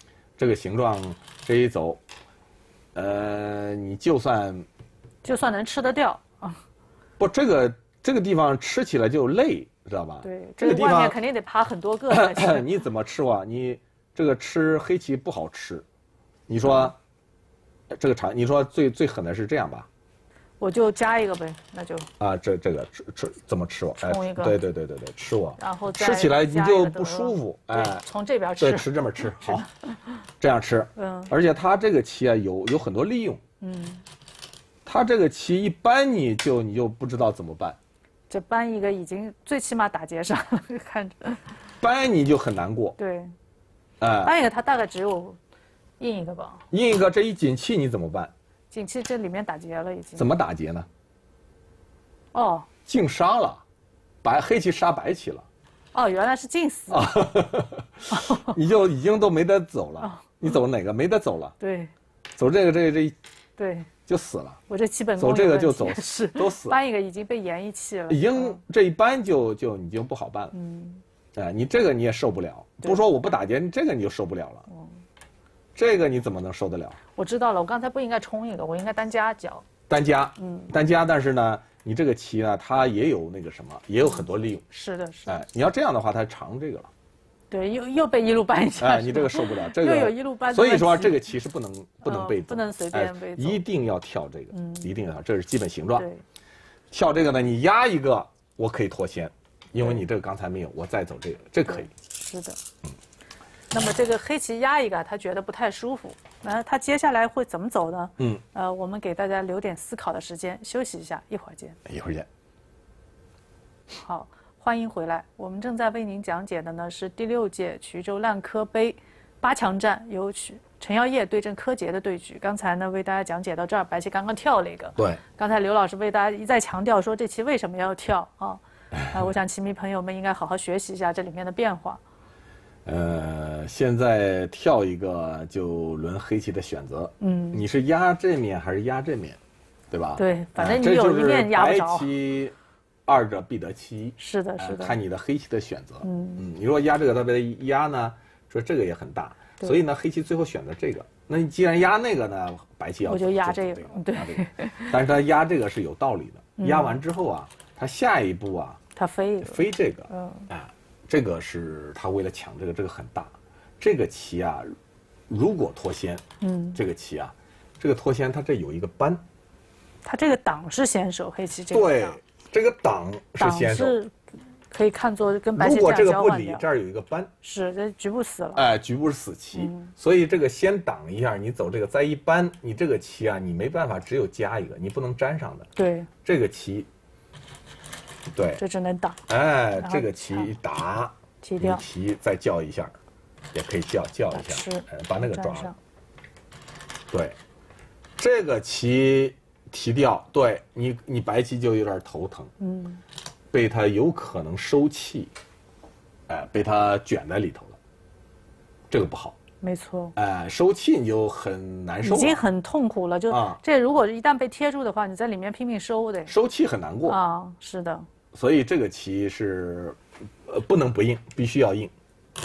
Speaker 2: 这个形状这一走，呃，你就算
Speaker 1: 就算能吃得掉啊。
Speaker 2: 不，这个这个地方吃起来就累，知道吧？
Speaker 1: 对，
Speaker 2: 这个地方
Speaker 1: 外面肯定得爬很多个才行。
Speaker 2: 你怎么吃啊？你这个吃黑棋不好吃，你说、嗯、这个长，你说最最狠的是这样吧？
Speaker 1: 我就加一个呗，那就
Speaker 2: 啊，这这个吃吃怎么吃我？
Speaker 1: 冲一个，
Speaker 2: 哎、对对对对对，吃我，
Speaker 1: 然后再
Speaker 2: 吃起来你就不舒服，哎，
Speaker 1: 从这边吃，
Speaker 2: 对，吃这么吃好，这样吃，嗯，而且它这个棋啊有有很多利用，嗯，它这个棋一搬你就你就不知道怎么办，
Speaker 1: 这搬一个已经最起码打结上了，看着，
Speaker 2: 搬你就很难过，
Speaker 1: 对，
Speaker 2: 哎，
Speaker 1: 搬一个它大概只有印一个吧，
Speaker 2: 印一个这一锦气你怎么办？
Speaker 1: 锦气这里面打结了已经。
Speaker 2: 怎么打结呢？
Speaker 1: 哦，
Speaker 2: 净杀了，白黑棋杀白棋了。
Speaker 1: 哦，原来是净死。啊、
Speaker 2: 你就已经都没得走了。哦、你走哪个？没得走了。
Speaker 1: 对。
Speaker 2: 走这个，这个、这个、
Speaker 1: 对。
Speaker 2: 就死了。
Speaker 1: 我这基本功
Speaker 2: 走这个就走，
Speaker 1: 是
Speaker 2: 都死。
Speaker 1: 搬一个已经被延一气了。
Speaker 2: 已经这一搬就就你就不好办了。嗯。哎，你这个你也受不了。不说我不打结，你这个你就受不了了。嗯。这个你怎么能受得了？
Speaker 1: 我知道了，我刚才不应该冲一个，我应该单加角。
Speaker 2: 单加，嗯，单加，但是呢，你这个棋呢，它也有那个什么，也有很多利用。
Speaker 1: 是的，是的。
Speaker 2: 哎，你要这样的话，它长这个了。
Speaker 1: 对，又又被一路搬一下。
Speaker 2: 哎，你这个受不了，这个
Speaker 1: 又有一路搬。
Speaker 2: 所以说这个棋是不能不能被走，
Speaker 1: 不能随便被走，
Speaker 2: 一定要跳这个，嗯，一定要，这是基本形状。
Speaker 1: 对，
Speaker 2: 跳这个呢，你压一个，我可以脱先，因为你这个刚才没有，我再走这个，这可以。
Speaker 1: 是的。嗯。那么这个黑棋压一个，他觉得不太舒服。那他接下来会怎么走呢？嗯，呃，我们给大家留点思考的时间，休息一下，一会儿见。
Speaker 2: 一会儿见。
Speaker 1: 好，欢迎回来。我们正在为您讲解的呢是第六届衢州烂柯杯八强战，由陈耀烨对阵柯洁的对局。刚才呢为大家讲解到这儿，白棋刚刚跳了一个。
Speaker 2: 对。
Speaker 1: 刚才刘老师为大家一再强调说这棋为什么要跳啊？啊，我想棋迷朋友们应该好好学习一下这里面的变化。
Speaker 2: 呃，现在跳一个就轮黑棋的选择，嗯，你是压这面还是压这面，对吧？
Speaker 1: 对，反正你有一面压不着。
Speaker 2: 白棋二者必得其一。
Speaker 1: 是的，是的。
Speaker 2: 看你的黑棋的选择，嗯嗯，你如果压这个特别的压呢，说这个也很大，所以呢，黑棋最后选择这个。那你既然压那个呢，白棋要
Speaker 1: 我就压这个，对。
Speaker 2: 但是他压这个是有道理的，压完之后啊，他下一步啊，
Speaker 1: 他飞
Speaker 2: 飞这个，嗯，哎。这个是他为了抢这个，这个很大。这个棋啊，如果脱先，嗯，这个棋啊，这个脱先，它这有一个扳，
Speaker 1: 它这个挡是先手，黑棋这个
Speaker 2: 对，这个挡是先手，
Speaker 1: 是可以看作跟白棋
Speaker 2: 如果这个不理，这儿有一个扳，
Speaker 1: 是这局部死了。
Speaker 2: 哎，局部是死棋，嗯、所以这个先挡一下，你走这个再一扳，你这个棋啊，你没办法，只有加一个，你不能粘上的。
Speaker 1: 对，
Speaker 2: 这个棋。对，
Speaker 1: 这只能挡。
Speaker 2: 哎，这个棋一打，
Speaker 1: 踢掉，
Speaker 2: 棋再叫一下，也可以叫叫一下，哎，把那个抓了。对，这个棋提掉，对你，你白棋就有点头疼，嗯，被他有可能收气，哎，被他卷在里头了，这个不好。
Speaker 1: 没错。
Speaker 2: 哎，收气你就很难受，
Speaker 1: 已经很痛苦了。就啊，这如果一旦被贴住的话，你在里面拼命收的，
Speaker 2: 收气很难过
Speaker 1: 啊。是的。
Speaker 2: 所以这个棋是，呃，不能不应，必须要应。嗯。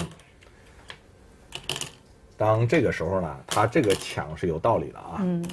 Speaker 2: 当这个时候呢，他这个抢是有道理的啊。嗯。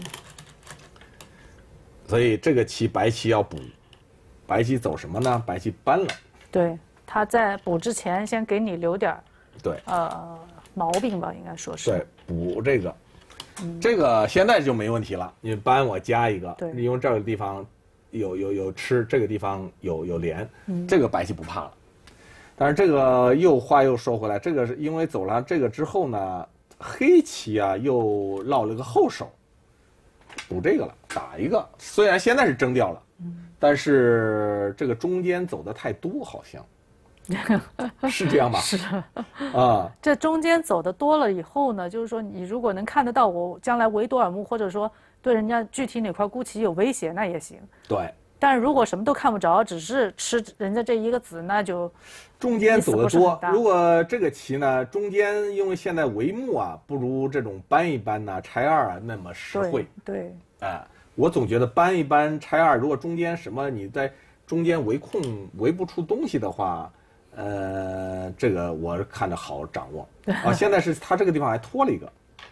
Speaker 2: 所以这个棋白棋要补，白棋走什么呢？白棋搬了。
Speaker 1: 对，他在补之前先给你留点
Speaker 2: 对。
Speaker 1: 呃，毛病吧，应该说是。
Speaker 2: 对，补这个，嗯、这个现在就没问题了。你搬我加一个，
Speaker 1: 对，
Speaker 2: 利用这个地方。有有有吃，这个地方有有连，嗯、这个白棋不怕了。但是这个又话又说回来，这个是因为走了这个之后呢，黑棋啊又落了个后手，补这个了，打一个。虽然现在是争掉了，嗯、但是这个中间走的太多，好像是这样吧？
Speaker 1: 是啊，这中间走的多了以后呢，就是说你如果能看得到我将来围多尔木，或者说。对人家具体哪块孤棋有威胁，那也行。
Speaker 2: 对，
Speaker 1: 但是如果什么都看不着，只是吃人家这一个子，那就
Speaker 2: 中间走得多。如果这个棋呢，中间因为现在围木啊，不如这种搬一搬呐、拆二啊那么实惠。
Speaker 1: 对，对
Speaker 2: 哎，我总觉得搬一搬、拆二，如果中间什么你在中间围控围不出东西的话，呃，这个我看着好掌握啊。现在是他这个地方还拖了一个。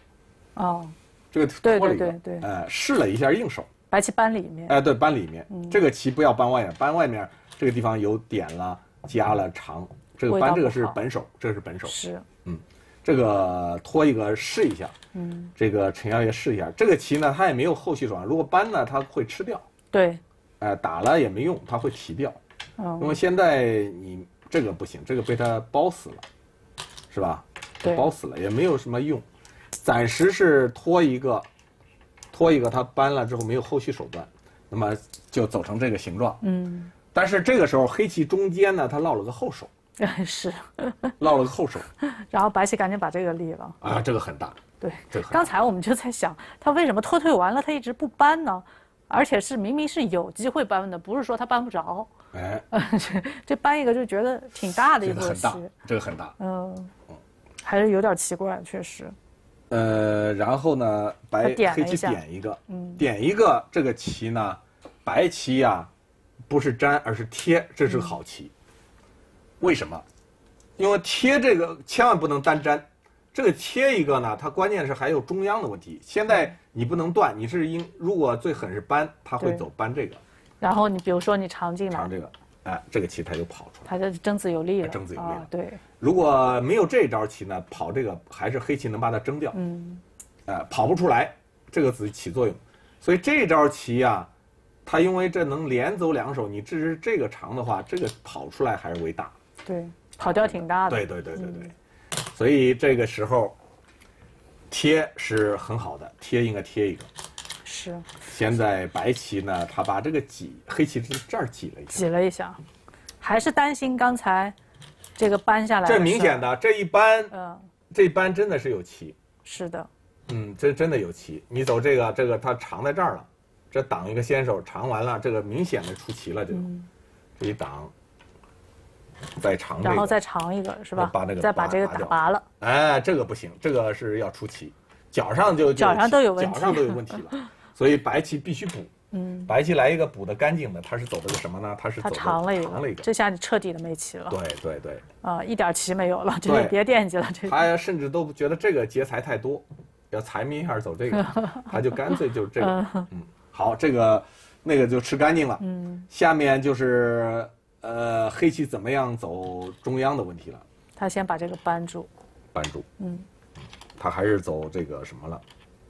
Speaker 1: 哦，
Speaker 2: 这个拖了一个，
Speaker 1: 对对对对，
Speaker 2: 哎，试了一下应手。
Speaker 1: 白棋扳里面。
Speaker 2: 哎，对，扳里面，嗯、这个棋不要扳外面，扳外面这个地方有点了、加了、长，这个扳这个是本手，这个是本手。
Speaker 1: 是，
Speaker 2: 嗯，这个拖一个试一下，嗯，这个陈耀烨试一下，这个棋呢，它也没有后续手段，如果扳呢，它会吃掉。
Speaker 1: 对，
Speaker 2: 哎，打了也没用，它会提掉。嗯，因为现在你这个不行，这个被它包死了，是吧？
Speaker 1: 对，
Speaker 2: 包死了也没有什么用，暂时是拖一个。拖一个，它扳了之后没有后续手段，那么就走成这个形状。嗯，但是这个时候黑棋中间呢，它落了个后手，
Speaker 1: 是，
Speaker 2: 落了个后手，
Speaker 1: 然后白棋赶紧把这个立了。
Speaker 2: 啊，这个很大。
Speaker 1: 对，
Speaker 2: 这个
Speaker 1: 刚才我们就在想，他为什么拖退完了，他一直不扳呢？而且是明明是有机会扳的，不是说他扳不着。哎，这这扳一个就觉得挺大的一步棋，
Speaker 2: 这个很大，
Speaker 1: 嗯，还是有点奇怪，确实。
Speaker 2: 呃，然后呢，白黑棋点一个，嗯，点一个这个棋呢，白棋呀，不是粘而是贴，这是个好棋。为什么？因为贴这个千万不能单粘，这个贴一个呢，它关键是还有中央的问题。现在你不能断，你是应如果最狠是扳，它会走扳这个。
Speaker 1: 然后你比如说你长进来，
Speaker 2: 长这个，哎，这个棋它就跑出来，
Speaker 1: 它就争子有力了，
Speaker 2: 争子有力了。
Speaker 1: 对。
Speaker 2: 如果没有这招棋呢，跑这个还是黑棋能把它争掉，嗯，呃，跑不出来，这个子起作用，所以这招棋呀，它因为这能连走两手，你只是这个长的话，这个跑出来还是为大，
Speaker 1: 对，跑掉挺大的，
Speaker 2: 对对对对对，嗯、所以这个时候贴是很好的，贴应该贴一个，
Speaker 1: 是。
Speaker 2: 现在白棋呢，他把这个挤，黑棋是这儿挤了一下，
Speaker 1: 挤了一下，还是担心刚才。这个扳下来，
Speaker 2: 这明显的，这一扳，嗯，这一扳真的是有棋，
Speaker 1: 是的，
Speaker 2: 嗯，这真的有棋。你走这个，这个它长在这儿了，这挡一个先手，长完了，这个明显的出棋了，这个，嗯、这一挡，再长、这个，
Speaker 1: 然后再长一个是吧？
Speaker 2: 把这个
Speaker 1: 再把这个打拔了。
Speaker 2: 哎，这个不行，这个是要出棋，脚上就
Speaker 1: 脚上都有问题，
Speaker 2: 脚上都有问题了，所以白棋必须补。嗯，白棋来一个补的干净的，它是走的个什么呢？它是走的
Speaker 1: 长了一个，
Speaker 2: 长了一个，
Speaker 1: 这下你彻底的没棋了。
Speaker 2: 对对对，
Speaker 1: 啊，一点棋没有了，这就别惦记了。这
Speaker 2: 他甚至都觉得这个劫财太多，要财迷一下走这个，他就干脆就这个。嗯，好，这个那个就吃干净了。嗯，下面就是呃黑棋怎么样走中央的问题了。
Speaker 1: 他先把这个扳住，
Speaker 2: 扳住。嗯，他还是走这个什么了？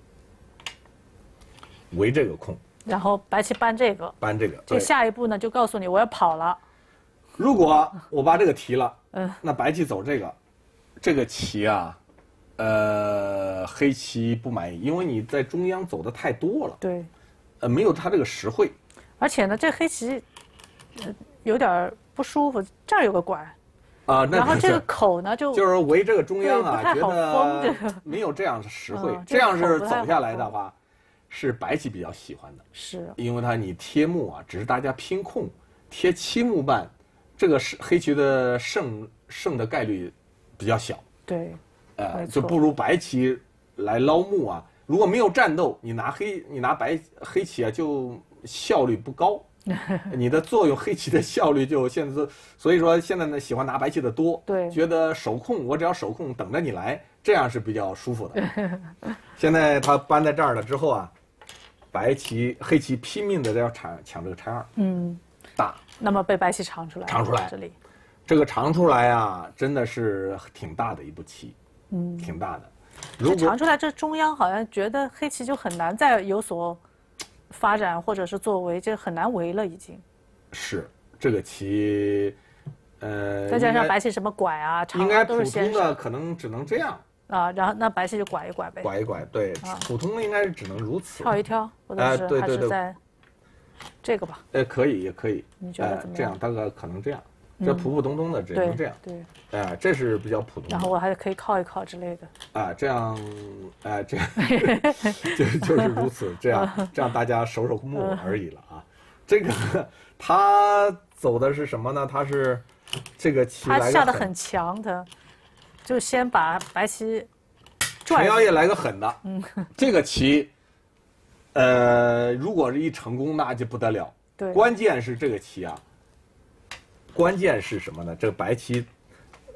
Speaker 2: 围这个空。
Speaker 1: 然后白棋扳这个，
Speaker 2: 扳这个，
Speaker 1: 这下一步呢就告诉你我要跑了。
Speaker 2: 如果我把这个提了，嗯，那白棋走这个，这个棋啊，呃，黑棋不满意，因为你在中央走的太多了，
Speaker 1: 对，
Speaker 2: 呃，没有他这个实惠。
Speaker 1: 而且呢，这黑棋，呃，有点不舒服，这儿有个拐，
Speaker 2: 啊，
Speaker 1: 然后这个口呢就
Speaker 2: 就是围这个中央啊，
Speaker 1: 觉
Speaker 2: 得没有这样实惠，这样是走下来的话。是白棋比较喜欢的，
Speaker 1: 是
Speaker 2: 因为它你贴目啊，只是大家拼空贴七目半，这个是黑棋的胜胜的概率比较小。
Speaker 1: 对，
Speaker 2: 呃，就不如白棋来捞目啊。如果没有战斗，你拿黑你拿白黑棋啊，就效率不高，你的作用黑棋的效率就现在，所以说现在呢喜欢拿白棋的多，
Speaker 1: 对，
Speaker 2: 觉得手控我只要手控等着你来，这样是比较舒服的。现在他搬在这儿了之后啊。白棋、黑棋拼命的要抢抢这个拆二，嗯，大。
Speaker 1: 那么被白棋长出来，
Speaker 2: 长出来
Speaker 1: 这里，
Speaker 2: 这个长出来啊，真的是挺大的一步棋，嗯，挺大的。
Speaker 1: 如果长出来，这中央好像觉得黑棋就很难再有所发展或者是作为，这很难围了已经。
Speaker 2: 是这个棋，呃，
Speaker 1: 再加上白棋什么拐啊、长啊都是先手，
Speaker 2: 应该普通的可能只能这样。
Speaker 1: 啊，然后那白棋就拐一拐呗，
Speaker 2: 拐一拐，对，啊、普通的应该是只能如此，
Speaker 1: 跳一跳，或者是还是在这个吧？
Speaker 2: 呃，可以，也可以。
Speaker 1: 你觉得怎么样？
Speaker 2: 这样大概可能这样，这普普通通的只能这样。
Speaker 1: 对，
Speaker 2: 哎，这是比较普通的。
Speaker 1: 然后我还可以靠一靠之类的。
Speaker 2: 啊，这样，哎，这样就就是如此，这样这样大家守守目而已了啊。这个他走的是什么呢？他是这个棋来
Speaker 1: 他下的很强的。就先把白棋
Speaker 2: 陈耀烨来个狠的，嗯，这个棋，呃，如果是一成功，那就不得了。
Speaker 1: 对，
Speaker 2: 关键是这个棋啊，关键是什么呢？这个白棋，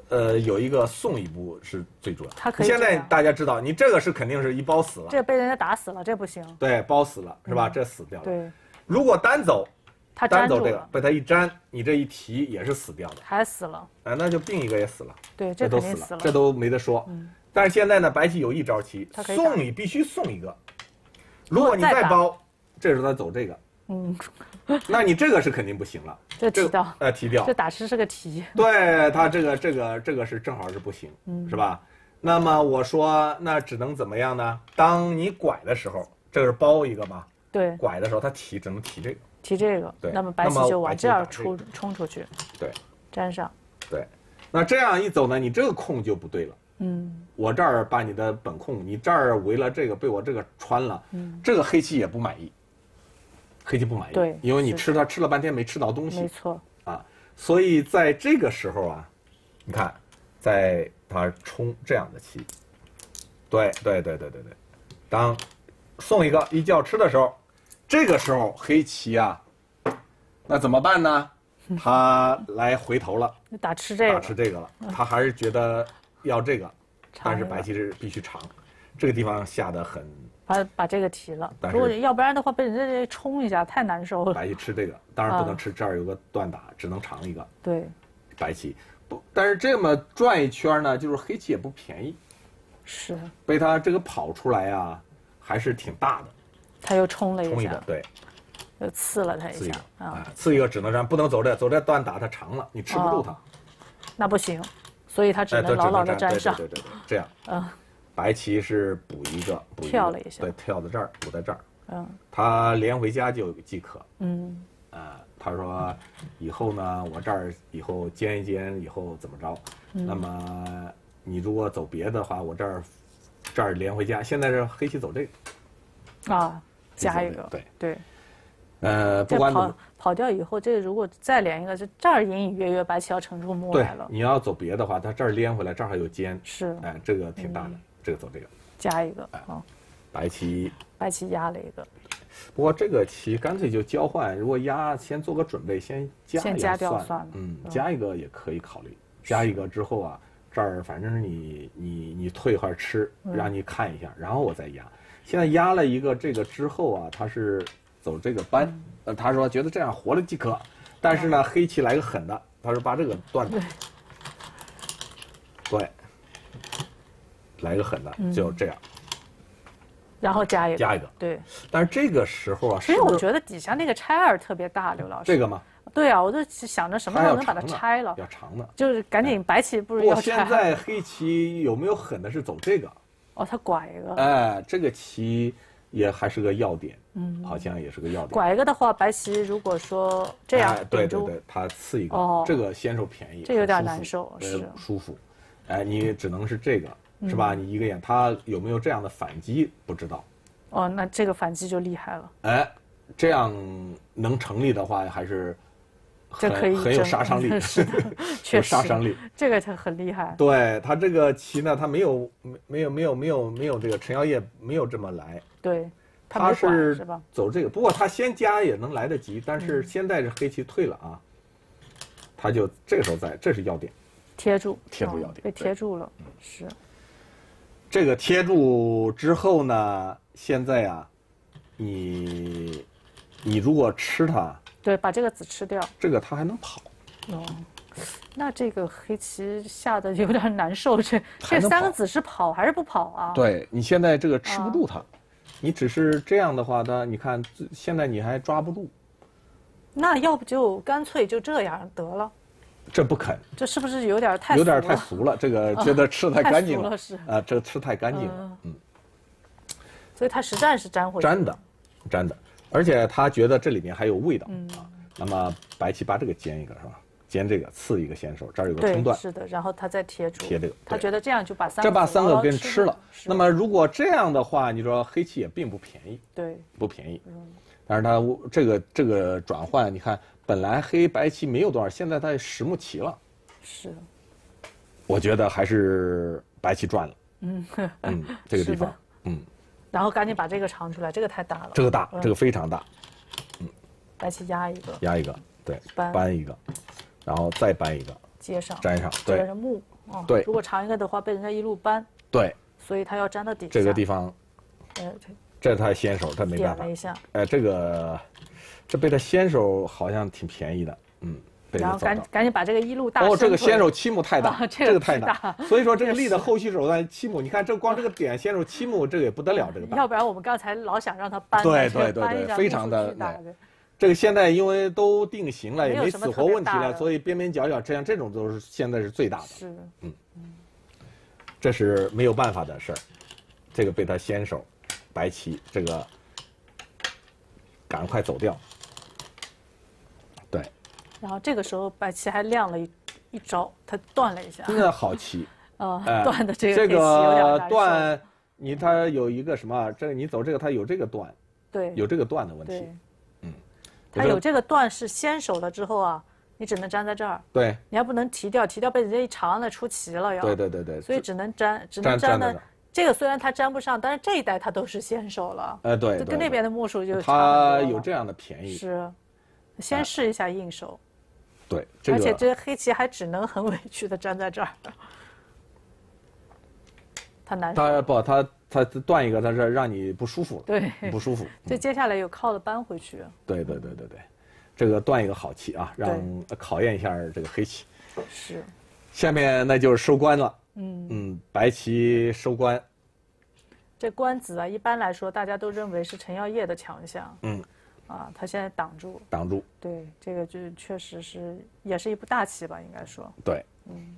Speaker 2: 呃，有一个送一步是最主要。
Speaker 1: 他可以
Speaker 2: 现在
Speaker 1: 这样
Speaker 2: 大家知道，你这个是肯定是一包死了，
Speaker 1: 这被人家打死了，这不行。
Speaker 2: 对，包死了是吧？这死掉了。
Speaker 1: 对，
Speaker 2: 如果单走，
Speaker 1: 他
Speaker 2: 单走
Speaker 1: 粘住了，
Speaker 2: 这个被他一粘，你这一提也是死掉的。
Speaker 1: 还死了。
Speaker 2: 哎，那就并一个也死了。
Speaker 1: 对，
Speaker 2: 这都死了，
Speaker 1: 肯定死了。
Speaker 2: 这都没得说。
Speaker 1: 嗯。
Speaker 2: 但是现在呢，白棋有一招棋，送你必须送一个。如果你再包，这时候他走这个。嗯。那你这个是肯定不行了。
Speaker 1: 这提掉。
Speaker 2: 呃，提掉。
Speaker 1: 这打吃是个提。
Speaker 2: 对他这个这个这个是正好是不行，嗯、是吧？那么我说那只能怎么样呢？当你拐的时候，这个是包一个嘛？
Speaker 1: 对。
Speaker 2: 拐的时候他提只能提这个。
Speaker 1: 提这个。
Speaker 2: 对。
Speaker 1: 那么白棋就往这儿冲冲出去。
Speaker 2: 对。
Speaker 1: 粘上。
Speaker 2: 对。那这样一走呢，你这个空就不对了。嗯。我这儿把你的本空，你这儿围了这个被我这个穿了，嗯，这个黑棋也不满意。黑棋不满意，
Speaker 1: 对，
Speaker 2: 因为你吃它吃了半天没吃到东西，
Speaker 1: 没错
Speaker 2: 啊，所以在这个时候啊，你看，在它冲这样的棋，对对对对对对，当送一个一觉吃的时候，这个时候黑棋啊，那怎么办呢？他来回头了，
Speaker 1: 打吃这个，
Speaker 2: 打吃这个了，他还是觉得要这个，但是白棋是必须长，这个地方下得很。
Speaker 1: 把把这个提了，如果要不然的话被人家这冲一下太难受了。
Speaker 2: 白棋吃这个，当然不能吃，这儿有个断打，只能长一个。
Speaker 1: 对，
Speaker 2: 白棋不，但是这么转一圈呢，就是黑棋也不便宜，
Speaker 1: 是
Speaker 2: 被他这个跑出来啊，还是挺大的。
Speaker 1: 他又冲了一下，
Speaker 2: 冲一个，对，
Speaker 1: 又刺了他一下
Speaker 2: 啊，刺一个只能粘，不能走这，走这断打它长了，你吃不住它。
Speaker 1: 那不行，所以他只能牢牢的粘上。
Speaker 2: 对对对对，这样。嗯。白棋是补一个，补一个
Speaker 1: 跳了一下，
Speaker 2: 对，跳在这儿，补在这儿。嗯，他连回家就即可。
Speaker 1: 嗯，
Speaker 2: 啊，他说，以后呢，我这儿以后煎一煎，以后怎么着？嗯、那么你如果走别的话，我这儿这儿连回家。现在是黑棋走这
Speaker 1: 个。啊，加一个。
Speaker 2: 对
Speaker 1: 对。
Speaker 2: 呃，不管
Speaker 1: 跑跑掉以后，这个如果再连一个，就这儿隐隐约约白棋要沉出目来了。
Speaker 2: 对，你要走别的话，他这儿连回来，这儿还有尖。
Speaker 1: 是。
Speaker 2: 哎，这个挺大的。嗯，这个走这个，
Speaker 1: 加一个，哦，
Speaker 2: 白棋，
Speaker 1: 白棋压了一个，
Speaker 2: 不过这个棋干脆就交换，如果压先做个准备，先加
Speaker 1: 先加掉算了，
Speaker 2: 嗯，加一个也可以考虑，加一个之后啊，这儿反正是你你你退一会儿吃，让你看一下，然后我再压。现在压了一个这个之后啊，他是走这个扳，呃，他说觉得这样活了即可，但是呢，黑棋来个狠的，他说把这个断了，对。来个狠的，就这样，
Speaker 1: 然后加一个，
Speaker 2: 加一个，
Speaker 1: 对。
Speaker 2: 但是这个时候啊，
Speaker 1: 其实我觉得底下那个拆二特别大，刘老师。
Speaker 2: 这个吗？
Speaker 1: 对啊，我就想着什么时候能把它拆了。
Speaker 2: 要长的，
Speaker 1: 就是赶紧白棋不是要拆。
Speaker 2: 现在黑棋有没有狠的是走这个？
Speaker 1: 哦，他拐一个。
Speaker 2: 哎，这个棋也还是个要点，嗯，好像也是个要点。
Speaker 1: 拐一个的话，白棋如果说这样，
Speaker 2: 对对对，他刺一个，哦，这个先手便宜，
Speaker 1: 这有点难受，是
Speaker 2: 舒服。哎，你只能是这个。是吧？你一个眼，他有没有这样的反击不知道。
Speaker 1: 哦，那这个反击就厉害了。
Speaker 2: 哎，这样能成立的话，还是
Speaker 1: 这可以
Speaker 2: 很有杀伤力，
Speaker 1: 是的，确实
Speaker 2: 杀伤力。
Speaker 1: 这个他很厉害。
Speaker 2: 对他这个棋呢，他没有没有没有没有没有这个陈耀烨没有这么来。
Speaker 1: 对，
Speaker 2: 他是
Speaker 1: 是吧？
Speaker 2: 走这个，不过他先加也能来得及，但是现在是黑棋退了啊，他就这个时候在，这是要点。
Speaker 1: 贴住，
Speaker 2: 贴住要点，
Speaker 1: 被贴住了，是。
Speaker 2: 这个贴住之后呢，现在啊，你你如果吃它，
Speaker 1: 对，把这个子吃掉，
Speaker 2: 这个它还能跑。
Speaker 1: 哦，那这个黑棋下的有点难受，这这三个子是跑还是不跑啊？
Speaker 2: 对你现在这个吃不住它，啊、你只是这样的话，它你看现在你还抓不住。
Speaker 1: 那要不就干脆就这样得了。
Speaker 2: 这不肯，
Speaker 1: 这是不是有点太
Speaker 2: 有点太俗了？这个觉得吃太干净了，
Speaker 1: 了是
Speaker 2: 啊，这吃太干净了，嗯。
Speaker 1: 所以他实战是粘回去
Speaker 2: 粘的，粘的，而且他觉得这里面还有味道啊。那么白棋把这个煎一个是吧？煎这个刺一个先手，这儿有个冲断，
Speaker 1: 是的，然后他再贴住，
Speaker 2: 贴这个，
Speaker 1: 他觉得这样就把三
Speaker 2: 这把三个
Speaker 1: 给
Speaker 2: 给吃了。那么如果这样的话，你说黑棋也并不便宜，
Speaker 1: 对，
Speaker 2: 不便宜。但是他这个这个转换，你看。本来黑白棋没有多少，现在它十目棋了，
Speaker 1: 是，
Speaker 2: 我觉得还是白棋赚了，嗯嗯，这个地方，嗯，
Speaker 1: 然后赶紧把这个长出来，这个太大了，
Speaker 2: 这个大，这个非常大，
Speaker 1: 嗯，白棋压一个，
Speaker 2: 压一个，对，
Speaker 1: 扳
Speaker 2: 扳一个，然后再扳一个，
Speaker 1: 接上，
Speaker 2: 粘上，对，
Speaker 1: 这个是目， 哦，
Speaker 2: 对，
Speaker 1: 如果长一个的话，被人家一路扳。
Speaker 2: 对，
Speaker 1: 所以他要粘到底下。
Speaker 2: 这个地方，
Speaker 1: 呃，
Speaker 2: 这他先手，他没办法。
Speaker 1: 点了一下。
Speaker 2: 哎，这个，这被他先手好像挺便宜的，嗯。
Speaker 1: 然后赶赶紧把这个一路大。
Speaker 2: 哦，这个先手七目太大，
Speaker 1: 啊、这
Speaker 2: 个
Speaker 1: 个
Speaker 2: 太大，所以说这个力的后续手段七目，你看这光这个点先手七目，这个也不得了，这个大。
Speaker 1: 要不然我们刚才老想让他扳，
Speaker 2: 对对对对，非常的
Speaker 1: 大。
Speaker 2: 这个现在因为都定型了，也没死活问题了，所以边边角角这样这种都是现在是最大的。
Speaker 1: 是，
Speaker 2: 嗯，这是没有办法的事儿。这个被他先手，白棋这个赶快走掉。对。
Speaker 1: 然后这个时候白棋还亮了一一招，他断了一下。
Speaker 2: 那好棋。
Speaker 1: 啊，断的这个
Speaker 2: 这个断，你它有一个什么？这个你走这个，它有这个断。
Speaker 1: 对。
Speaker 2: 有这个断的问题。嗯。
Speaker 1: 它有这个断是先手了之后啊，你只能粘在这儿。
Speaker 2: 对。
Speaker 1: 你还不能提掉，提掉被人家一长了出棋了要。
Speaker 2: 对对对对。
Speaker 1: 所以只能粘，只能粘的。这个虽然它粘不上，但是这一代它都是先手了。
Speaker 2: 呃，对。
Speaker 1: 跟那边的目数就差
Speaker 2: 它有这样的便宜。
Speaker 1: 是。先试一下应手。
Speaker 2: 对。
Speaker 1: 而且这黑棋还只能很委屈的粘在这儿。他难受。
Speaker 2: 他不，他他断一个，他是让你不舒服。
Speaker 1: 对，
Speaker 2: 不舒服。
Speaker 1: 这接下来有靠的扳回去。
Speaker 2: 对对对对对，这个断一个好棋啊，让考验一下这个黑棋。
Speaker 1: 是。
Speaker 2: 下面那就是收官了。嗯嗯，白棋收官。
Speaker 1: 这官子啊，一般来说大家都认为是陈耀烨的强项。
Speaker 2: 嗯。
Speaker 1: 啊，他现在挡住。
Speaker 2: 挡住。
Speaker 1: 对，这个就确实是也是一步大棋吧，应该说。
Speaker 2: 对。
Speaker 1: 嗯。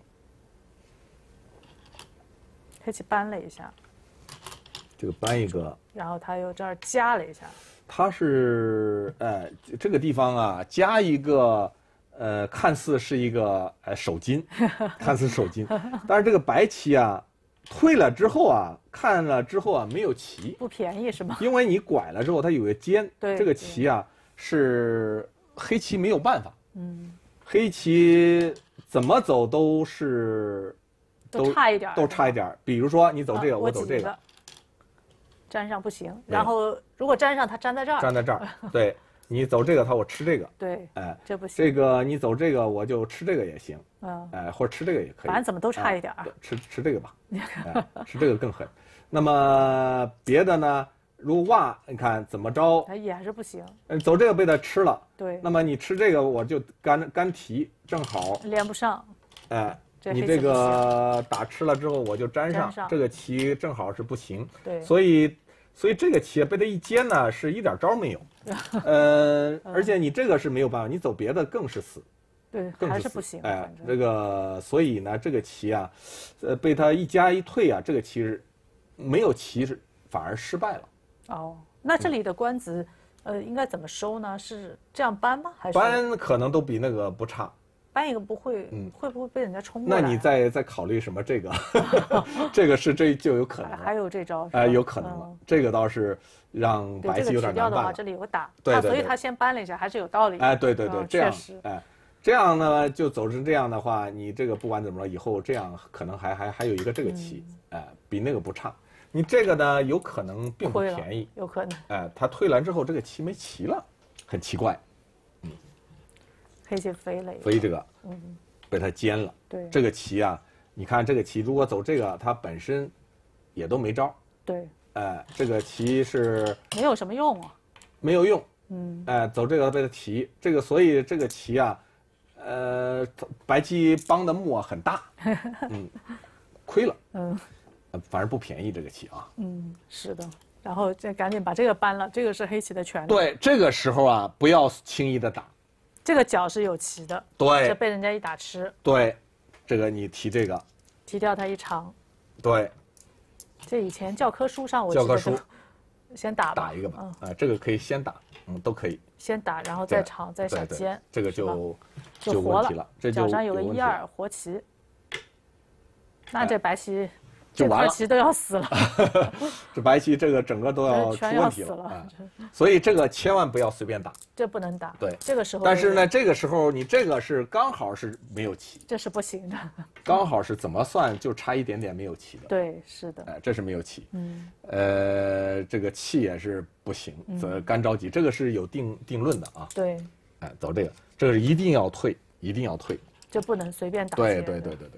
Speaker 1: 黑棋扳了一下，
Speaker 2: 这个扳一个，
Speaker 1: 然后他又这儿加了一下。
Speaker 2: 他是呃这个地方啊加一个呃看似是一个呃手筋，看似手筋，但是这个白棋啊退了之后啊看了之后啊没有棋，
Speaker 1: 不便宜是吗？
Speaker 2: 因为你拐了之后它有个尖，
Speaker 1: 对，
Speaker 2: 这个棋啊是黑棋没有办法，
Speaker 1: 嗯，
Speaker 2: 黑棋怎么走都是。
Speaker 1: 都差一点，
Speaker 2: 都差一点。比如说，你走这个，我走这个，
Speaker 1: 粘上不行。然后如果粘上，它粘在这儿，
Speaker 2: 粘在这儿。对，你走这个，它我吃这个。
Speaker 1: 对，
Speaker 2: 哎，
Speaker 1: 这不行。
Speaker 2: 这个你走这个，我就吃这个也行。
Speaker 1: 嗯，
Speaker 2: 哎，或者吃这个也可以。
Speaker 1: 反正怎么都差一点。
Speaker 2: 吃吃这个吧，吃这个更狠。那么别的呢？如挖，你看怎么着？
Speaker 1: 它也还是不行。
Speaker 2: 嗯，走这个被它吃了。
Speaker 1: 对。
Speaker 2: 那么你吃这个，我就干干提，正好
Speaker 1: 连不上。
Speaker 2: 哎。你这个打吃了之后，我就粘上，这个棋正好是不行，
Speaker 1: 对，
Speaker 2: 所以，所以这个棋被它一尖呢，是一点招没有，呃，而且你这个是没有办法，你走别的更是死，
Speaker 1: 对，
Speaker 2: 更
Speaker 1: 还是不行，
Speaker 2: 哎，这个，所以呢，这个棋啊，呃，被它一加一退啊，这个棋是没有棋是反而失败了。
Speaker 1: 哦，那这里的官子，呃，应该怎么收呢？是这样扳吗？还是
Speaker 2: 扳可能都比那个不差。
Speaker 1: 扳一个不会，嗯，会不会被人家冲过来？
Speaker 2: 那你再再考虑什么？这个，这个是这就有可能。
Speaker 1: 还有这招？
Speaker 2: 哎，有可能了。这个倒是让白棋有点难办了。
Speaker 1: 这里有个打，
Speaker 2: 对，
Speaker 1: 所以他先扳了一下，还是有道理。
Speaker 2: 哎，对对对，这样，哎，这样呢就走成这样的话，你这个不管怎么着，以后这样可能还还还有一个这个棋，哎，比那个不差。你这个呢，有可能并不便宜，
Speaker 1: 有可能。
Speaker 2: 哎，他退完之后，这个棋没棋了，很奇怪。
Speaker 1: 嗯，黑棋飞了，
Speaker 2: 飞这个，嗯。被他尖了，
Speaker 1: 对
Speaker 2: 这个棋啊，你看这个棋如果走这个，它本身也都没招，
Speaker 1: 对，
Speaker 2: 哎，这个棋是
Speaker 1: 没有什么用啊，
Speaker 2: 没有用，嗯，哎，走这个被他提，这个所以这个棋啊，呃，白棋帮的目啊很大，嗯，亏了，嗯，反正不便宜这个棋啊，
Speaker 1: 嗯，是的，然后再赶紧把这个扳了，这个是黑棋的权利，
Speaker 2: 对，这个时候啊，不要轻易的打。
Speaker 1: 这个角是有棋的，
Speaker 2: 对，
Speaker 1: 这被人家一打吃，
Speaker 2: 对，这个你提这个，
Speaker 1: 提掉它一长，
Speaker 2: 对，
Speaker 1: 这以前教科书上我
Speaker 2: 教科书
Speaker 1: 先打
Speaker 2: 打一个吧，啊，这个可以先打，嗯，都可以，
Speaker 1: 先打，然后再长，再小尖，
Speaker 2: 这个就
Speaker 1: 就活
Speaker 2: 了，这
Speaker 1: 脚上有个一二活棋，那这白棋。
Speaker 2: 就完了，
Speaker 1: 这棋都要死了。
Speaker 2: 这白棋这个整个都要出问题了，了所以这个千万不要随便打，
Speaker 1: 这不能打。
Speaker 2: 对，
Speaker 1: 这个时候。
Speaker 2: 但是呢，这个时候你这个是刚好是没有棋，
Speaker 1: 这是不行的。
Speaker 2: 刚好是怎么算就差一点点没有棋的。
Speaker 1: 对，是的。
Speaker 2: 哎，这是没有棋。嗯。呃，这个气也是不行，则干着急，这个是有定定论的啊。
Speaker 1: 对。
Speaker 2: 哎，走这个，这个是一定要退，一定要退。
Speaker 1: 就不能随便打。
Speaker 2: 对对对对对。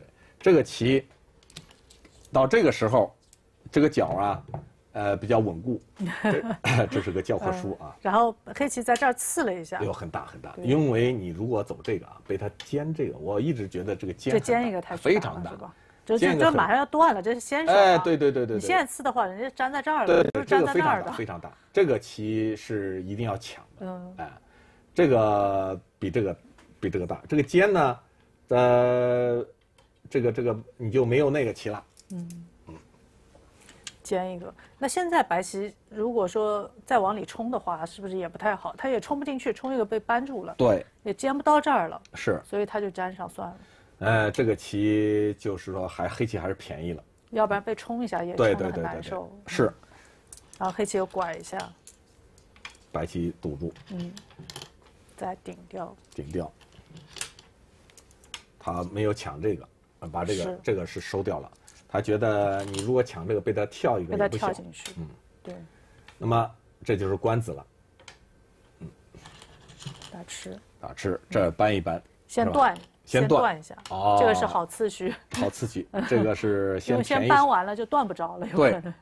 Speaker 2: 这个棋到这个时候，这个角啊，呃，比较稳固。这, 这是个教科书啊。
Speaker 1: 嗯、然后黑棋在这儿刺了一下，
Speaker 2: 有很大很大，因为你如果走这个啊，被他尖这个，我一直觉得这个尖
Speaker 1: 这尖一个太
Speaker 2: 非常大，
Speaker 1: 是吧？就就就马上要断了，这是先手、啊。
Speaker 2: 哎，对对对对，
Speaker 1: 你现在刺的话，人家粘在这儿了，
Speaker 2: 对，
Speaker 1: 不是粘在那儿的。
Speaker 2: 这个非常大，这个棋是一定要抢的。
Speaker 1: 嗯，
Speaker 2: 哎，这个比这个比这个大，这个尖呢，呃，这个这个你就没有那个棋了。
Speaker 1: 嗯嗯，尖一个。那现在白棋如果说再往里冲的话，是不是也不太好？它也冲不进去，冲一个被扳住了。
Speaker 2: 对，
Speaker 1: 也尖不到这儿了。
Speaker 2: 是，
Speaker 1: 所以它就粘上算了。
Speaker 2: 呃，这个棋就是说还黑棋还是便宜了，
Speaker 1: 要不然被冲一下也冲得很难受。
Speaker 2: 是，
Speaker 1: 嗯，然后黑棋又拐一下，
Speaker 2: 白棋堵住，
Speaker 1: 嗯，再顶掉，
Speaker 2: 顶掉，他没有抢这个，把这个这个是收掉了。他觉得你如果抢这个，被他跳一个也不行，
Speaker 1: 被他跳进去，
Speaker 2: 嗯，
Speaker 1: 对。
Speaker 2: 那么这就是官子了，嗯，
Speaker 1: 打吃，
Speaker 2: 打吃，这扳一扳，
Speaker 1: 先断。
Speaker 2: 先
Speaker 1: 断一下，
Speaker 2: 哦，
Speaker 1: 这个是好次序。
Speaker 2: 好次序，这个是先
Speaker 1: 因为先扳完了就断不着了，有可能。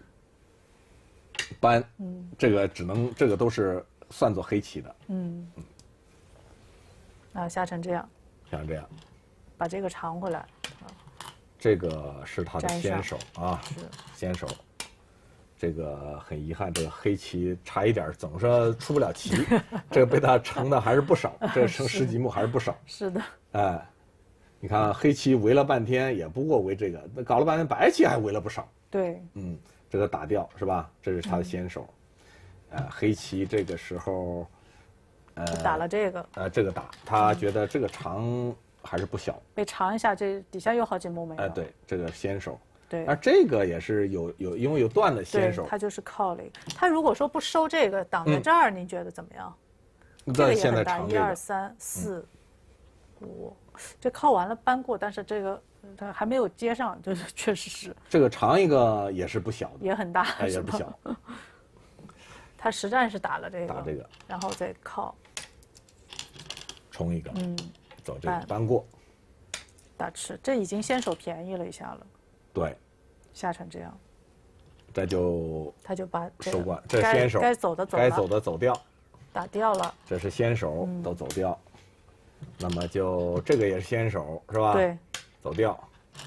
Speaker 2: 扳，嗯，这个只能这个都是算作黑棋的，嗯嗯。
Speaker 1: 啊，下成这样，
Speaker 2: 像这样，
Speaker 1: 把这个长回来。
Speaker 2: 这个是他的先手啊，
Speaker 1: 是
Speaker 2: 先手。这个很遗憾，这个黑棋差一点总是出不了棋，这个被他成的还是不少，这个成十几目还是不少。
Speaker 1: 是的，
Speaker 2: 哎，你看黑棋围了半天，也不过围这个，那搞了半天白棋还围了不少。
Speaker 1: 对，
Speaker 2: 嗯，这个打掉是吧？这是他的先手。嗯、呃，黑棋这个时候，
Speaker 1: 呃，打了这个，
Speaker 2: 呃，这个打，他觉得这个长还是不小，
Speaker 1: 被长一下，这底下有好几目没有。
Speaker 2: 哎、呃，对，这个先手。
Speaker 1: 对，
Speaker 2: 而这个也是有有，因为有断的先手，
Speaker 1: 他就是靠了一个。他如果说不收这个挡在这儿，您觉得怎么样？
Speaker 2: 这
Speaker 1: 个也很大，一二三四五，这靠完了扳过，但是这个他还没有接上，就是确实是。
Speaker 2: 这个长一个也是不小的，
Speaker 1: 也很大，
Speaker 2: 哎，也不小。
Speaker 1: 他实战是打了这个，
Speaker 2: 打这个，
Speaker 1: 然后再靠，
Speaker 2: 冲一个，
Speaker 1: 嗯，
Speaker 2: 走这个扳过，
Speaker 1: 打吃，这已经先手便宜了一下了。
Speaker 2: 对，
Speaker 1: 下成这样，
Speaker 2: 这就
Speaker 1: 他就把
Speaker 2: 收官，这先手
Speaker 1: 该走的走，
Speaker 2: 该走的走掉，
Speaker 1: 打掉了。
Speaker 2: 这是先手都走掉，那么就这个也是先手是吧？
Speaker 1: 对，
Speaker 2: 走掉。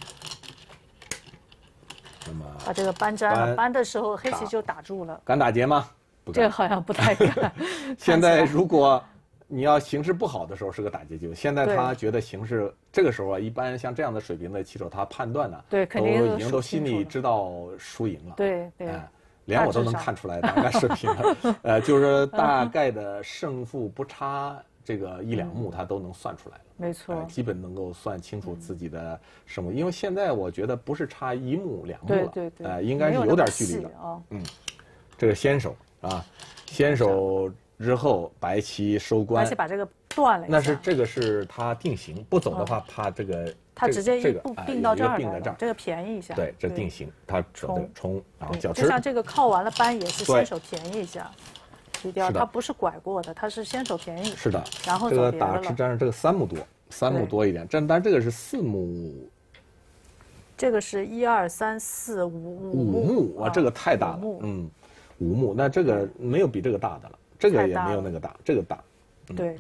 Speaker 2: 那么
Speaker 1: 把这个扳粘了，扳的时候黑棋就打住了。
Speaker 2: 敢打劫吗？不敢，
Speaker 1: 这个好像不太敢。
Speaker 2: 现在如果你要形势不好的时候是个打劫局，现在他觉得形势这个时候啊，一般像这样的水平的棋手，他判断呢，
Speaker 1: 对，肯定
Speaker 2: 都已经都心里知道输赢了。
Speaker 1: 对对，
Speaker 2: 哎，连我都能看出来大概水平了。呃，就是大概的胜负不差这个一两目，他都能算出来了。
Speaker 1: 没错，
Speaker 2: 基本能够算清楚自己的胜负，因为现在我觉得不是差一目两目了，
Speaker 1: 对对对，
Speaker 2: 呃，应该是有点距离的。嗯，这个先手啊，先手。之后白棋收官，
Speaker 1: 白棋把这个断了一下，
Speaker 2: 那是这个是他定型，不走的话怕这个
Speaker 1: 他直接
Speaker 2: 这个
Speaker 1: 并到这儿
Speaker 2: 并在这儿，
Speaker 1: 这个便宜一下，
Speaker 2: 对，这定型，他冲冲，然后角吃，
Speaker 1: 就像这个靠完了扳也是先手便宜一下，提掉，他不是拐过的，他是先手便宜，
Speaker 2: 是的，
Speaker 1: 然后
Speaker 2: 这个打吃沾上这个三目多，三目多一点，这但这个是四目，
Speaker 1: 这个是一二三四五
Speaker 2: 五目，哇，这个太大了，嗯，五目，那这个没有比这个大的了。这个也没有那个大，这个大，
Speaker 1: 嗯、对。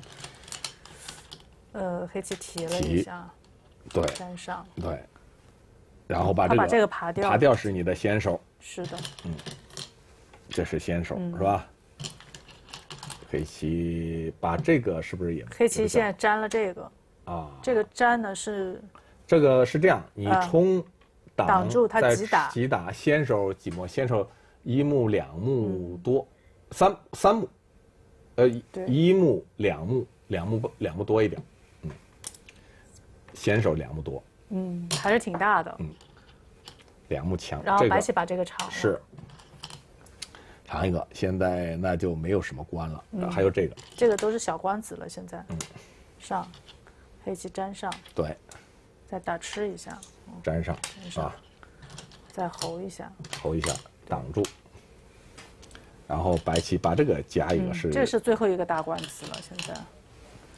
Speaker 1: 呃，黑棋提了一下，
Speaker 2: 对，
Speaker 1: 粘上，
Speaker 2: 对，然后把这个
Speaker 1: 把这个爬掉，
Speaker 2: 爬掉是你的先手，
Speaker 1: 是的，
Speaker 2: 嗯，这是先手、嗯、是吧？黑棋把这个是不是也？
Speaker 1: 黑棋现在粘了这个啊，这个粘呢是，
Speaker 2: 这个是这样，你冲挡、
Speaker 1: 呃、挡住他急打，
Speaker 2: 急打先手几目，先手一目两目多，嗯、三三目。呃，一目两目，两目两目多一点，嗯，先手两目多，
Speaker 1: 嗯，还是挺大的，
Speaker 2: 嗯，两目强。
Speaker 1: 然后白棋把这个长了，
Speaker 2: 是长一个，现在那就没有什么官了，嗯、还有这个，
Speaker 1: 这个都是小官子了，现在，嗯，上，黑棋粘上，
Speaker 2: 对，
Speaker 1: 再打吃一下，
Speaker 2: 粘上，啊，
Speaker 1: 再侯一下，
Speaker 2: 侯一下，挡住。然后白棋把这个加一个是，
Speaker 1: 嗯、这是最后一个大官子了，现在。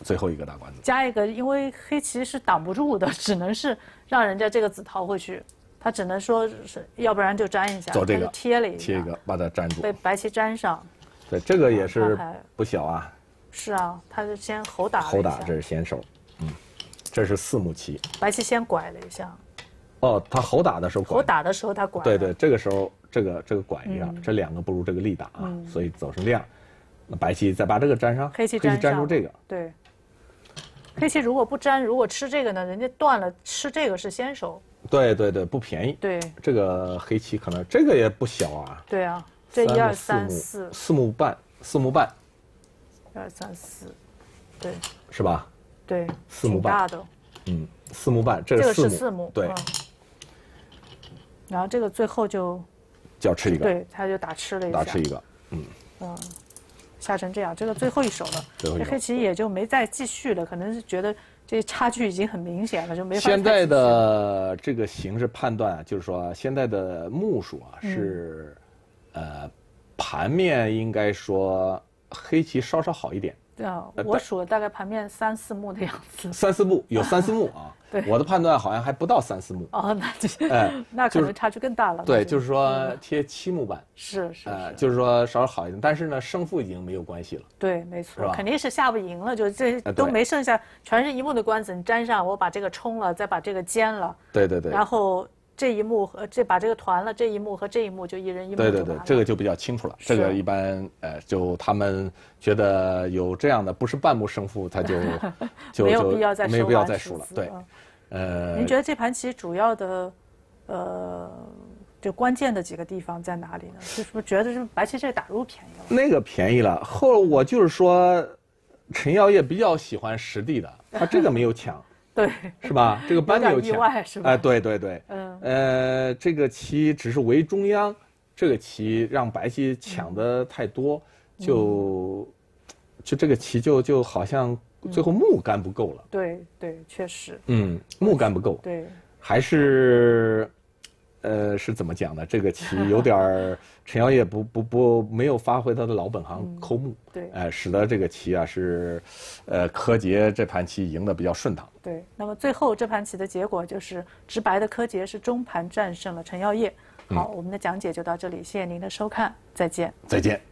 Speaker 2: 最后一个大官子。
Speaker 1: 加一个，因为黑棋是挡不住的，只能是让人家这个子逃回去，他只能说是，要不然就粘一下，
Speaker 2: 走这个
Speaker 1: 贴了一下，
Speaker 2: 贴一个把它粘住，
Speaker 1: 被白棋粘上。
Speaker 2: 对，这个也是不小啊。
Speaker 1: 是啊，他是先猴打了一下。
Speaker 2: 猴打，这是先手，嗯，这是四目棋。
Speaker 1: 白棋先拐了一下。
Speaker 2: 哦，他猴打的时候拐。
Speaker 1: 猴打的时候他拐。
Speaker 2: 对对，这个时候这个这个拐一下，嗯、这两个不如这个力打啊，嗯、所以走成这样。那白棋再把这个粘上，
Speaker 1: 黑棋粘
Speaker 2: 粘住这个。
Speaker 1: 对。黑棋如果不粘，如果吃这个呢，人家断了，吃这个是先手。
Speaker 2: 对对对，不便宜。
Speaker 1: 对。
Speaker 2: 这个黑棋可能这个也不小啊。
Speaker 1: 对啊，这一二三四。
Speaker 2: 四目半，四目半。
Speaker 1: 一二三四，对。
Speaker 2: 是吧？
Speaker 1: 对。
Speaker 2: 四目半。
Speaker 1: 挺大的。
Speaker 2: 嗯，四目半，这
Speaker 1: 个
Speaker 2: 是
Speaker 1: 四目。
Speaker 2: 对。
Speaker 1: 嗯、然后这个最后就。
Speaker 2: 就要吃一个。
Speaker 1: 对，他就打吃了一下。
Speaker 2: 打吃一个，嗯。
Speaker 1: 嗯。下成这样，这个最后一手了，这黑棋也就没再继续了，可能是觉得这差距已经很明显了，就没法。
Speaker 2: 现在的这个形势判断啊，就是说现在的目数啊是，嗯、呃，盘面应该说黑棋稍稍好一点。
Speaker 1: 对啊，我数了大概盘面三四目的样子。
Speaker 2: 三四目有三四目啊。对，我的判断好像还不到三四目。
Speaker 1: 哦，那这，哎，那可能差距更大了。
Speaker 2: 对，就是说贴七目半。
Speaker 1: 是是。
Speaker 2: 呃，就是说稍稍好一点，但是呢，胜负已经没有关系了。
Speaker 1: 对，没错，肯定是下不赢了，就这都没剩下，全是一目的官子，你粘上，我把这个冲了，再把这个尖了。
Speaker 2: 对对对。
Speaker 1: 然后这一目和这把这个团了，这一目和这一目就一人一目。
Speaker 2: 对对对，这个就比较清楚了。这个一般呃，就他们觉得有这样的不是半目胜负，他就就
Speaker 1: 没有必要再
Speaker 2: 没有必要再输了。对。
Speaker 1: 呃，您觉得这盘棋主要的，呃，就关键的几个地方在哪里呢？就是不是觉得是白棋这打入便宜了？
Speaker 2: 那个便宜了。后我就是说，陈耀烨比较喜欢实地的，他这个没有抢，
Speaker 1: 对，
Speaker 2: 是吧？这个班没有抢，
Speaker 1: 意外是吧？
Speaker 2: 哎、呃，对对对，嗯，呃，这个棋只是围中央，这个棋让白棋抢的太多，嗯、就就这个棋就就好像。最后目干不够了，
Speaker 1: 对对，确实，
Speaker 2: 嗯，目干不够，
Speaker 1: 对，
Speaker 2: 还是，呃，是怎么讲呢？这个棋有点儿，陈耀烨不不不没有发挥他的老本行抠目，
Speaker 1: 对，
Speaker 2: 哎，使得这个棋啊是，呃，柯洁这盘棋赢得比较顺当。
Speaker 1: 对，那么最后这盘棋的结果就是直白的柯洁是中盘战胜了陈耀烨。好，我们的讲解就到这里，谢谢您的收看，再见。
Speaker 2: 再见。